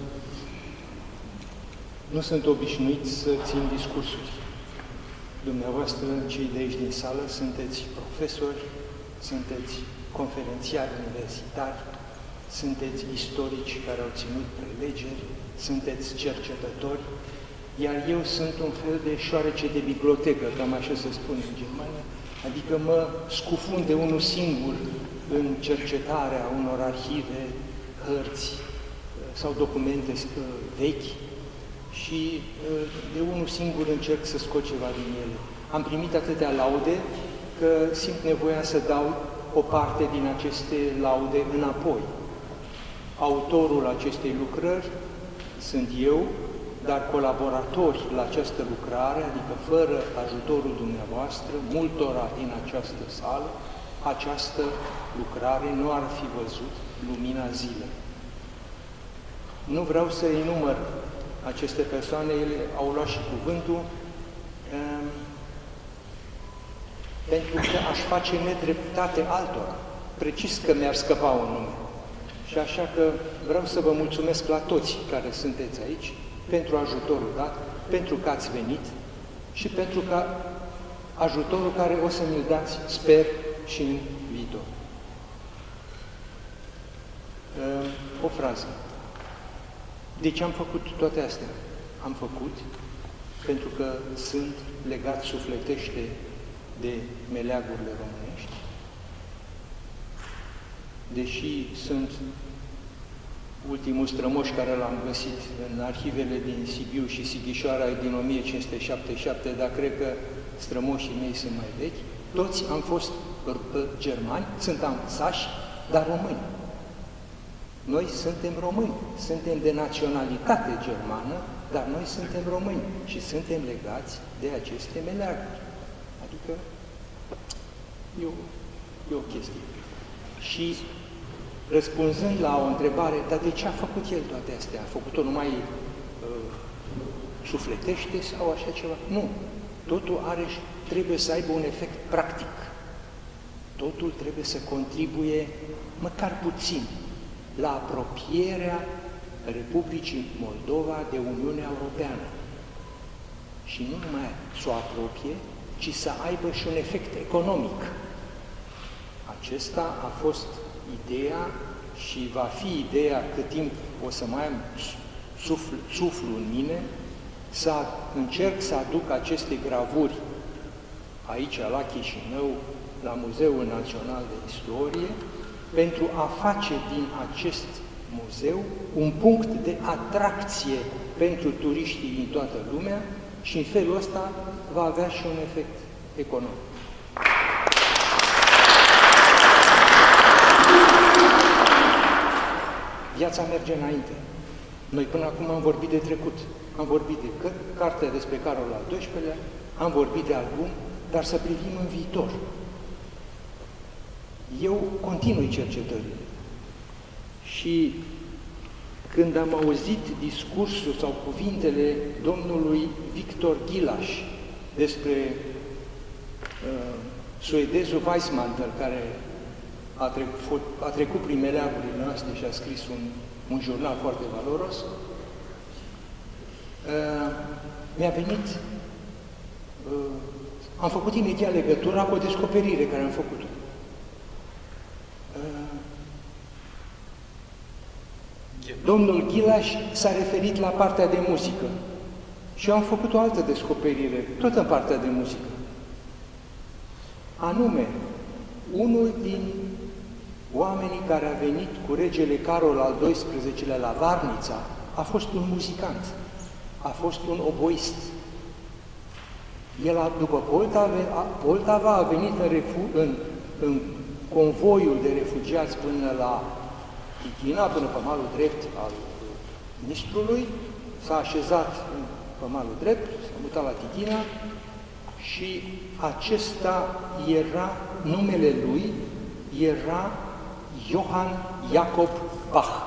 N: Nu sunt obișnuit să țin discursuri. Dumneavoastră, cei de aici din sală, sunteți profesori, sunteți conferențiari universitari, sunteți istorici care au ținut prelegeri, sunteți cercetători, iar eu sunt un fel de șoarece de bibliotecă, cam așa se spune în germană, adică mă scufund de unul singur în cercetarea unor arhive, hărți sau documente vechi și de unul singur încerc să scot ceva din ele. Am primit atâtea laude că simt nevoia să dau o parte din aceste laude înapoi. Autorul acestei lucrări sunt eu, dar colaboratori la această lucrare, adică fără ajutorul dumneavoastră, multora din această sală, această lucrare nu ar fi văzut lumina zilei. Nu vreau să enumăr aceste persoane, ele au luat și cuvântul, pentru că aș face nedreptate altora. Precis că mi-ar scăpa un nume. Și așa că vreau să vă mulțumesc la toți care sunteți aici, pentru ajutorul dat, pentru că ați venit și pentru că ajutorul care o să mi-l dați, sper, și în viitor. O frază. De ce am făcut toate astea? Am făcut pentru că sunt legat sufletește de meleagurile românești, deși sunt ultimul strămoș care l-am găsit în arhivele din Sibiu și Sighișoara din 1577, dar cred că strămoșii mei sunt mai vechi, toți am fost germani, suntem sași, dar români. Noi suntem români, suntem de naționalitate germană, dar noi suntem români și suntem legați de aceste meleaguri. Adică e o chestie. Și răspunzând la o întrebare, dar de ce a făcut el toate astea? A făcut-o numai sufletește sau așa ceva? Nu. Totul trebuie să aibă un efect practic. Totul trebuie să contribuie, măcar puțin, la apropierea Republicii Moldova de Uniunea Europeană. Și nu numai să o apropie, ci să aibă și un efect economic. Acesta a fost ideea și va fi ideea cât timp o să mai am suflu în mine, să încerc să aduc aceste gravuri aici, la Chișinău, la Muzeul Național de Istorie, pentru a face din acest muzeu un punct de atracție pentru turiștii din toată lumea și în felul ăsta va avea și un efect economic. Viața merge înainte. Noi până acum am vorbit de trecut, am vorbit de cartea despre Carol al XII-lea, am vorbit de album, dar să privim în viitor. Eu continui cercetările și când am auzit discursul sau cuvintele domnului Victor Gilaș despre suedezul Weissmantel, care a trecut prin meleagurile noastre și a scris un jurnal foarte valoros, mi-a venit, am făcut imediat legătura cu o descoperire care am făcut-o. Domnul Ghilaș s-a referit la partea de muzică și eu am făcut o altă descoperire, tot în partea de muzică. Anume, unul din oamenii care a venit cu regele Carol al XII-lea la Varnița a fost un muzicant, a fost un oboist. El, după Poltava, a venit în convoiul de refugiați până la Tighina, până pe malul drept al ministrului, s-a așezat pe malul drept, s-a mutat la Tighina și acesta era, numele lui era Johann Jakob Bach.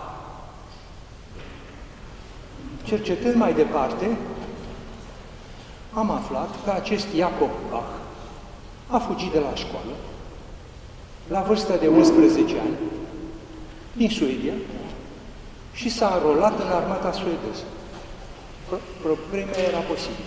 N: Cercetând mai departe, am aflat că acest Jakob Bach a fugit de la școală la vârsta de 11 ani din Suedia și s-a înrolat în armata suedeză. Problema era posibilă.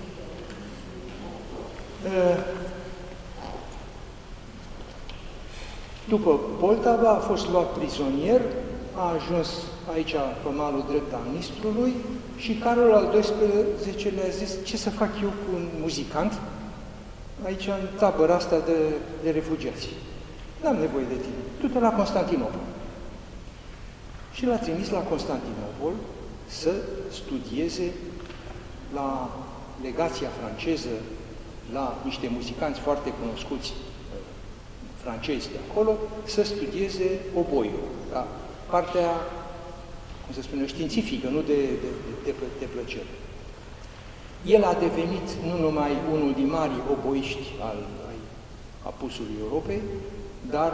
N: După Poltava a fost luat prizonier, a ajuns aici pe malul drept al Nistrului și Carol al XII-lea a zis: ce să fac eu cu un muzicant aici în tabăra asta de refugiați? N-am nevoie de tine, du-te la Constantinopol. Și l-a trimis la Constantinopol să studieze la legația franceză, la niște muzicanți foarte cunoscuți francezi de acolo, să studieze oboiul, la partea, cum se spune, științifică, nu de plăcere. El a devenit nu numai unul din marii oboiști al apusului Europei, dar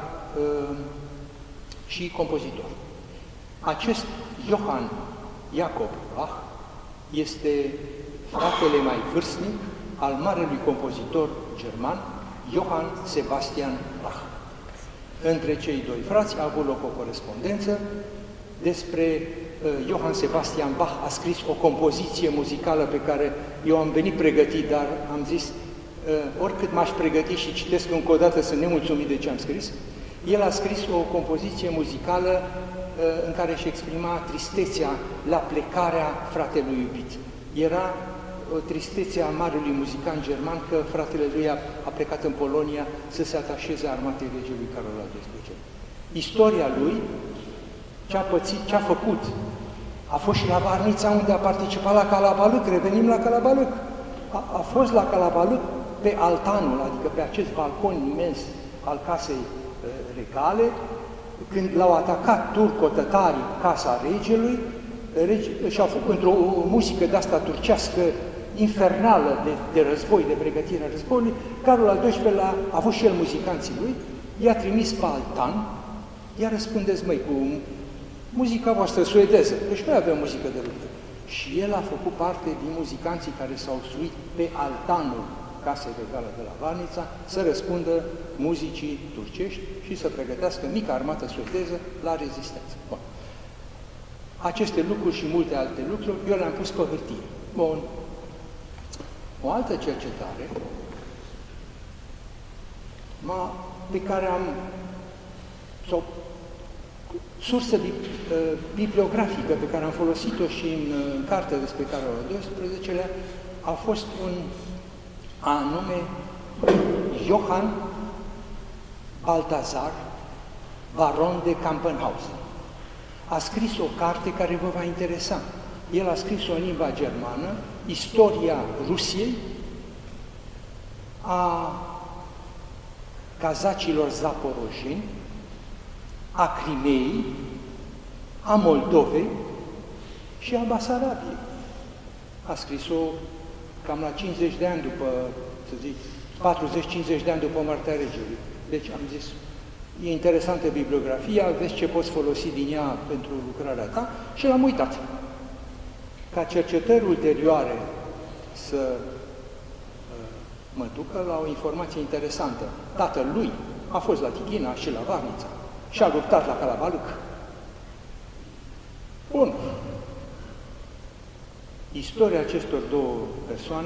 N: și compozitor. Acest Johann Jakob Bach este fratele mai vârstnic al marelui compozitor german, Johann Sebastian Bach. Între cei doi frați a avut loc o corespondență. Despre Johann Sebastian Bach a scris o compoziție muzicală pe care eu am venit pregătit, dar am zis, oricât m-aș pregăti și citesc încă o dată, sunt nemulțumit de ce am scris. El a scris o compoziție muzicală în care își exprima tristețea la plecarea fratelui iubit. Era o tristețe a marelui muzicant german că fratele lui a plecat în Polonia să se atașeze armatei regelui Carol al XII. Istoria lui, ce a pățit, ce a făcut, a fost și la Varnița, unde a participat la Calabalâc. Revenim la Calabalâc. A fost la Calabalâc pe altanul, adică pe acest balcon imens al casei regale, când l-au atacat turco-tătarii casa regelui, și-au făcut într-o muzică de-asta turcească infernală de război, de pregătire a războiului. Carol al XII-lea a avut și el muzicanții lui, i-a trimis pe altan, iar răspundeți, măi, cu muzica voastră suedeză, deci noi avem muzică de luptă. Și el a făcut parte din muzicanții care s-au suit pe altanul casei regale de la Varnița să răspundă muzicii turcești și să pregătească mica armată suedeză la rezistență. Bun. Aceste lucruri și multe alte lucruri eu le-am pus pe hârtie. Bun. O altă cercetare pe care am, sau sursă bibliografică pe care am folosit-o și în cartea despre Carol al XII-lea a fost un anume Johann Balthasar, baron de Kampenhausen. A scris o carte care vă va interesa. El a scris-o în limba germană, Istoria Rusiei, a cazacilor zaporojeni, a Crimeei, a Moldovei și a Basarabiei. A scris-o cam la 50 de ani după, să zic, 40-50 de ani după moartea regelui. Deci am zis, e interesantă bibliografia, vezi ce poți folosi din ea pentru lucrarea ta și l-am uitat. Ca cercetări ulterioare să mă ducă la o informație interesantă. Tatăl lui a fost la Tighina și la Varnița și a luptat la Calabalâc. Bun. Istoria acestor două persoane,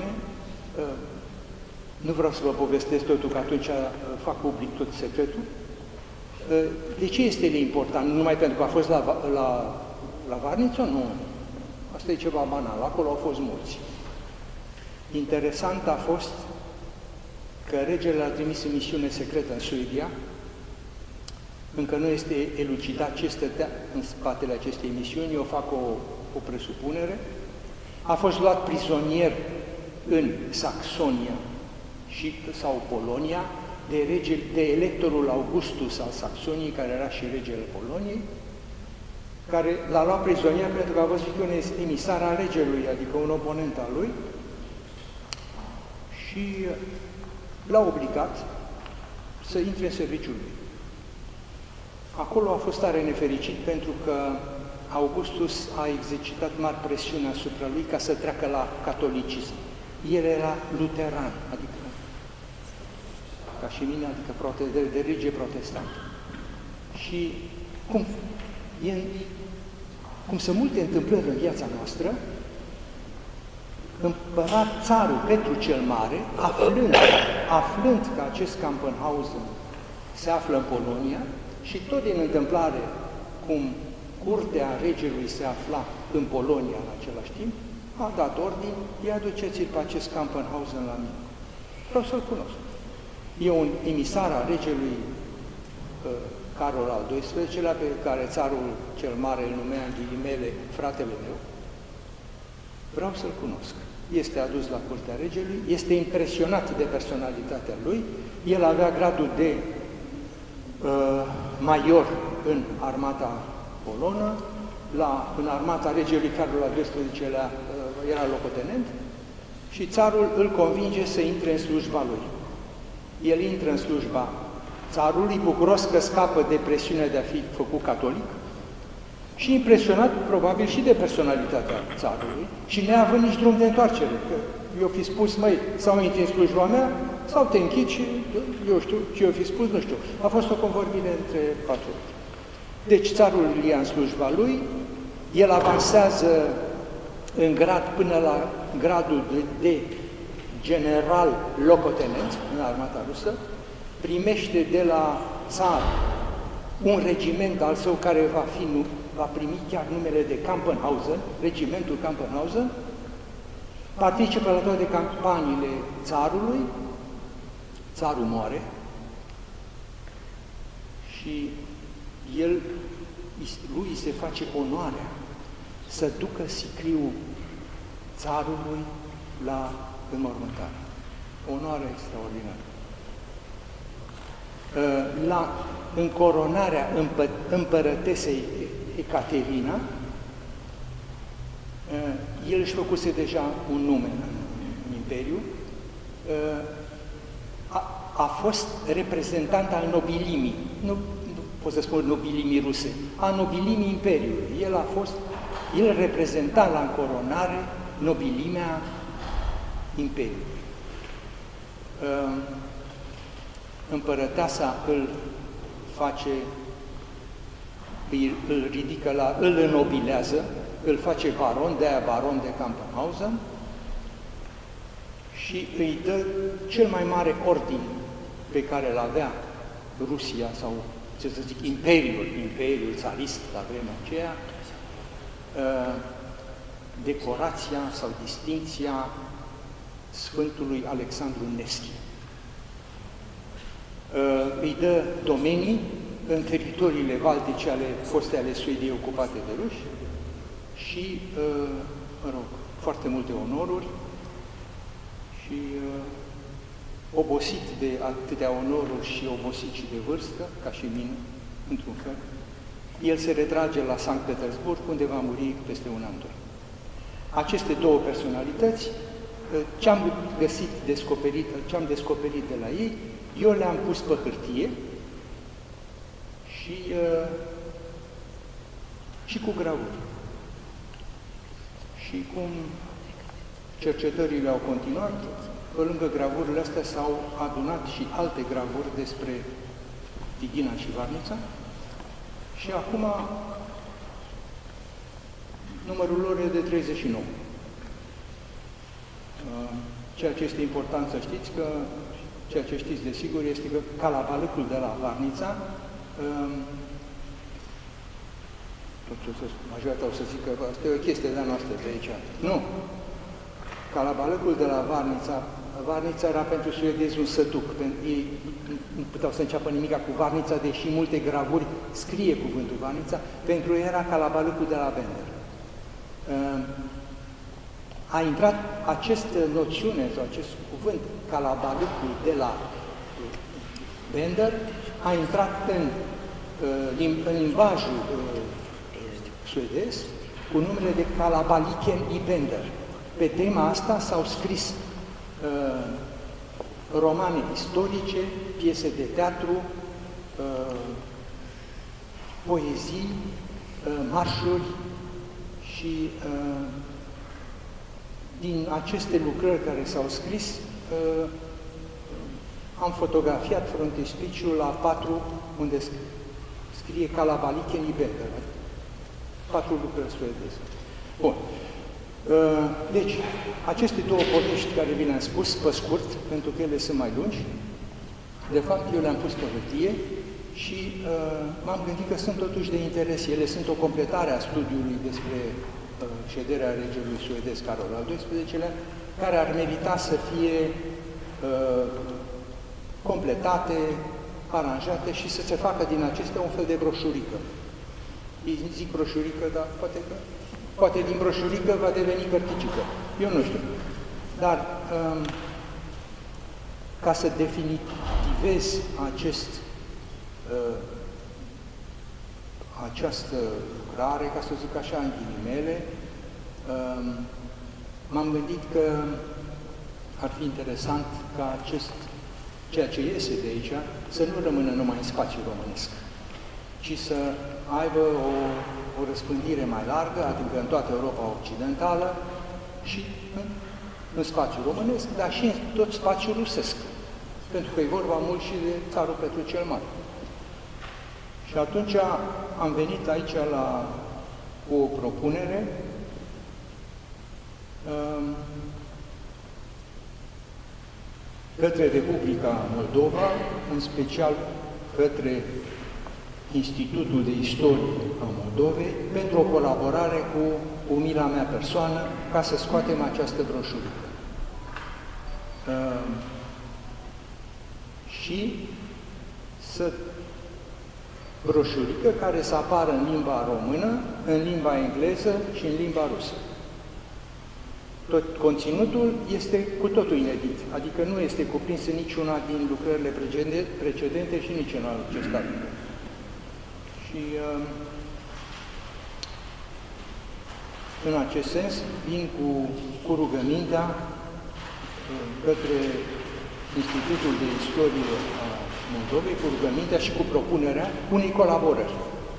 N: nu vreau să vă povestesc totul, că atunci fac public tot secretul. De ce este ele important? Numai pentru că a fost la Varnița? Nu. Asta e ceva banal. Acolo au fost mulți. Interesant a fost că regele a trimis în misiune secretă în Suedia. Încă nu este elucidat ce stătea în spatele acestei misiuni. Eu fac o presupunere. A fost luat prizonier în Saxonia sau Polonia de electorul Augustus al Saxoniei, care era și regele Poloniei, care l-a luat prizonier pentru că a văzut un emisar al regelui, adică un oponent al lui, și și l-a obligat să intre în serviciul lui. Acolo a fost tare nefericit pentru că Augustus a exercitat mari presiuni asupra lui ca să treacă la catolicism. El era luteran, adică ca și mine, adică de religie protestantă. Și cum sunt multe întâmplări în viața noastră, țarul Petru cel Mare, aflând că acest Campenhausen se află în Polonia și tot din întâmplare cum curtea regelui se afla în Polonia în același timp, a dat ordin, ia duceți-l pe acest Campenhausen la mine. Vreau să-l cunosc. E un emisar al regelui Carol al XII-lea, pe care țarul cel mare îl numea în ghilimele fratele meu. Vreau să-l cunosc. Este adus la curtea regelui, este impresionat de personalitatea lui, el avea gradul de major în armata polonă, în armata regelui Carol al XII-lea era locotenent și țarul îl convinge să intre în slujba lui. El intră în slujba țarului, bucuros că scapă de presiunea de a fi făcut catolic și impresionat probabil și de personalitatea țarului și neavând nici drum de întoarcere. Că eu fi spus, măi, sau intri în slujba mea, sau te închid și eu știu ce eu fi spus, nu știu. A fost o convorbire între patrioti. Deci țarul îl ia în slujba lui, el avansează în grad până la gradul de general locotenent în armata rusă, primește de la țar un regiment al său care va primi chiar numele de Campenhausen, regimentul Campenhausen, participă la toate campaniile țarului, țarul moare și lui se face onoarea să ducă sicriul țarului la înmormântare. Onoare extraordinară. La încoronarea împărătesei Ecaterina, el își făcuse deja un nume în Imperiu, a fost reprezentant al nobilimii, nu pot să spun nobilimii ruse, a nobilimii Imperiului. El reprezenta la încoronare nobilimea Imperiului. Împărăteasa îl înnobilează, îl face baron, de-aia baron de Campenhausen, și îi dă cel mai mare ordin pe care îl avea Rusia, sau, ce să zic, Imperiul țarist la vremea aceea, decorația sau distincția Sfântului Alexandru Nevski. Îi dă domenii în teritoriile baltice foste ale Suediei ocupate de ruși și, mă rog, foarte multe onoruri și obosit de atâtea onoruri și obosit și de vârstă, ca și mine, într-un fel, el se retrage la Sankt Petersburg, unde va muri peste un an, doi. Aceste două personalități, ce-am descoperit de la ei, eu le-am pus pe hârtie și cu gravuri. Și cum cercetările au continuat, pe lângă gravurile astea s-au adunat și alte gravuri despre Tighina și Varnița și acum numărul lor e de 39. Ceea ce este important să știți că ceea ce știți de sigur este că Calabalâcul de la Varnița, majoritatea o să zic că asta e o chestie de-a noastră de aici. Nu! Calabalâcul de la Varnița era pentru suedezi un sătuc. Ei nu puteau să înceapă nimica cu Varnița, deși multe gravuri scrie cuvântul Varnița, pentru ei era Calabalâcul de la Bender. A intrat această noțiune sau acest cuvânt, Calabalâcul de la Bender, a intrat în limbajul suedez cu numele de Kalabaliken i Bender. Pe tema asta s-au scris romane istorice, piese de teatru, poezii, marșuri și din aceste lucrări care s-au scris am fotografiat frontispiciul la 4 unde scrie Kalabalike Nibender. 4 lucrări suedeze. Bun. Deci, aceste două povești care vi le-am spus, pe scurt, pentru că ele sunt mai lungi, de fapt, eu le-am pus pe hârtie și m-am gândit că sunt totuși de interes. Ele sunt o completare a studiului despre șederea regelui suedez Carol al XII-lea, care ar merita să fie completate, aranjate și să se facă din acestea un fel de broșurică. Zic broșurică, dar poate din broșurică va deveni cărticică. Eu nu știu. Dar ca să definitivez această lucrare, ca să zic așa în ghilimele, m-am gândit că ar fi interesant ca ceea ce iese de aici să nu rămână numai în spațiu românesc, ci să aibă o răspândire mai largă, adică în toată Europa Occidentală și în spațiul românesc, dar și în tot spațiul rusesc, pentru că e vorba mult și de țarul Petru cel Mare. Și atunci am venit aici cu o propunere către Republica Moldova, în special către Institutul de Istorie a Moldovei, pentru o colaborare cu umila mea persoană, ca să scoatem această broșurică. Și broșurică care să apară în limba română, în limba engleză și în limba rusă. Tot conținutul este cu totul inedit, adică nu este cuprins în niciuna din lucrările precedente și nici în acest articol. Și în acest sens vin cu rugămintea către Institutul de Istorie a Moldovei, cu rugămintea și cu propunerea unei colaborări.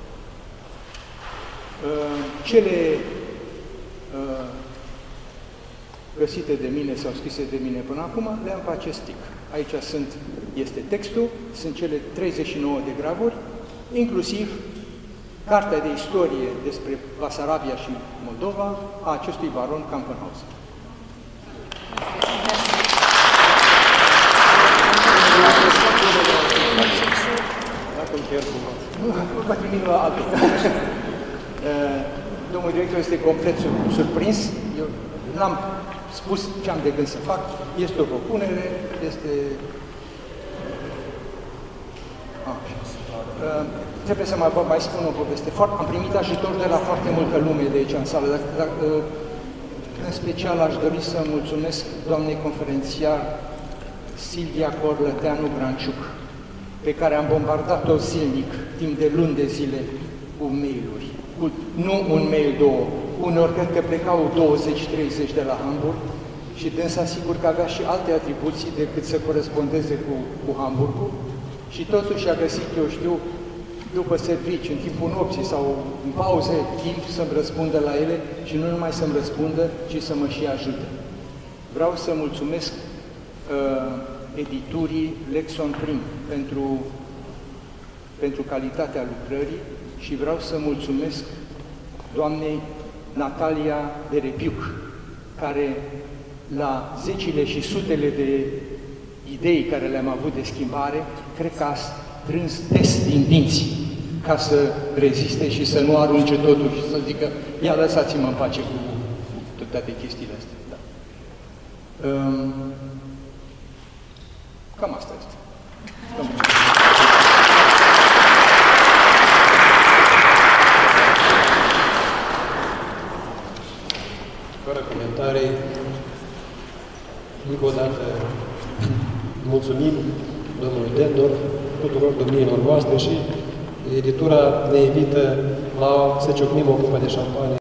N: Cele găsite de mine sau scrise de mine până acum, le-am pe acest tic. Aici este textul, sunt cele 39 de gravuri, inclusiv cartea de istorie despre Basarabia și Moldova a acestui baron Campenhausen. Vă trimit la altul. Domnul director este complet surprins. Eu n-am spus ce am de gând să fac. Este o propunere, este... Trebuie să mai spun o poveste. Am primit ajutor de la foarte multă lume de aici în sală. În special aș dori să mulțumesc doamnei conferențiar Silvia Corlăteanu Granciuc, pe care am bombardat-o zilnic, timp de luni de zile, cu mail-uri. Nu un mail, două. Uneori cred că plecau 20-30 de la Hamburg și dânsa sigur că avea și alte atribuții decât să corespondeze cu Hamburgul și totuși a găsit, eu știu, după servici, în timpul nopții sau în pauze, timp să-mi răspundă la ele și nu numai să-mi răspundă, ci să mă și ajute. Vreau să mulțumesc editurii Lexon Prim pentru calitatea lucrării și vreau să mulțumesc doamnei Natalia Derepiuc, care la zecile și sutele de idei care le-am avut de schimbare, cred că a strâns test din dinți ca să reziste și să nu arunce totul și să zică, ia lăsați-mă în pace cu toate chestiile astea. Da. Cam asta este.
O: Fără comentarii, încă o dată mulțumim domnului Dendor, tuturor domniilor voastre și editura ne invită să ciocnim o cupă de șampanie.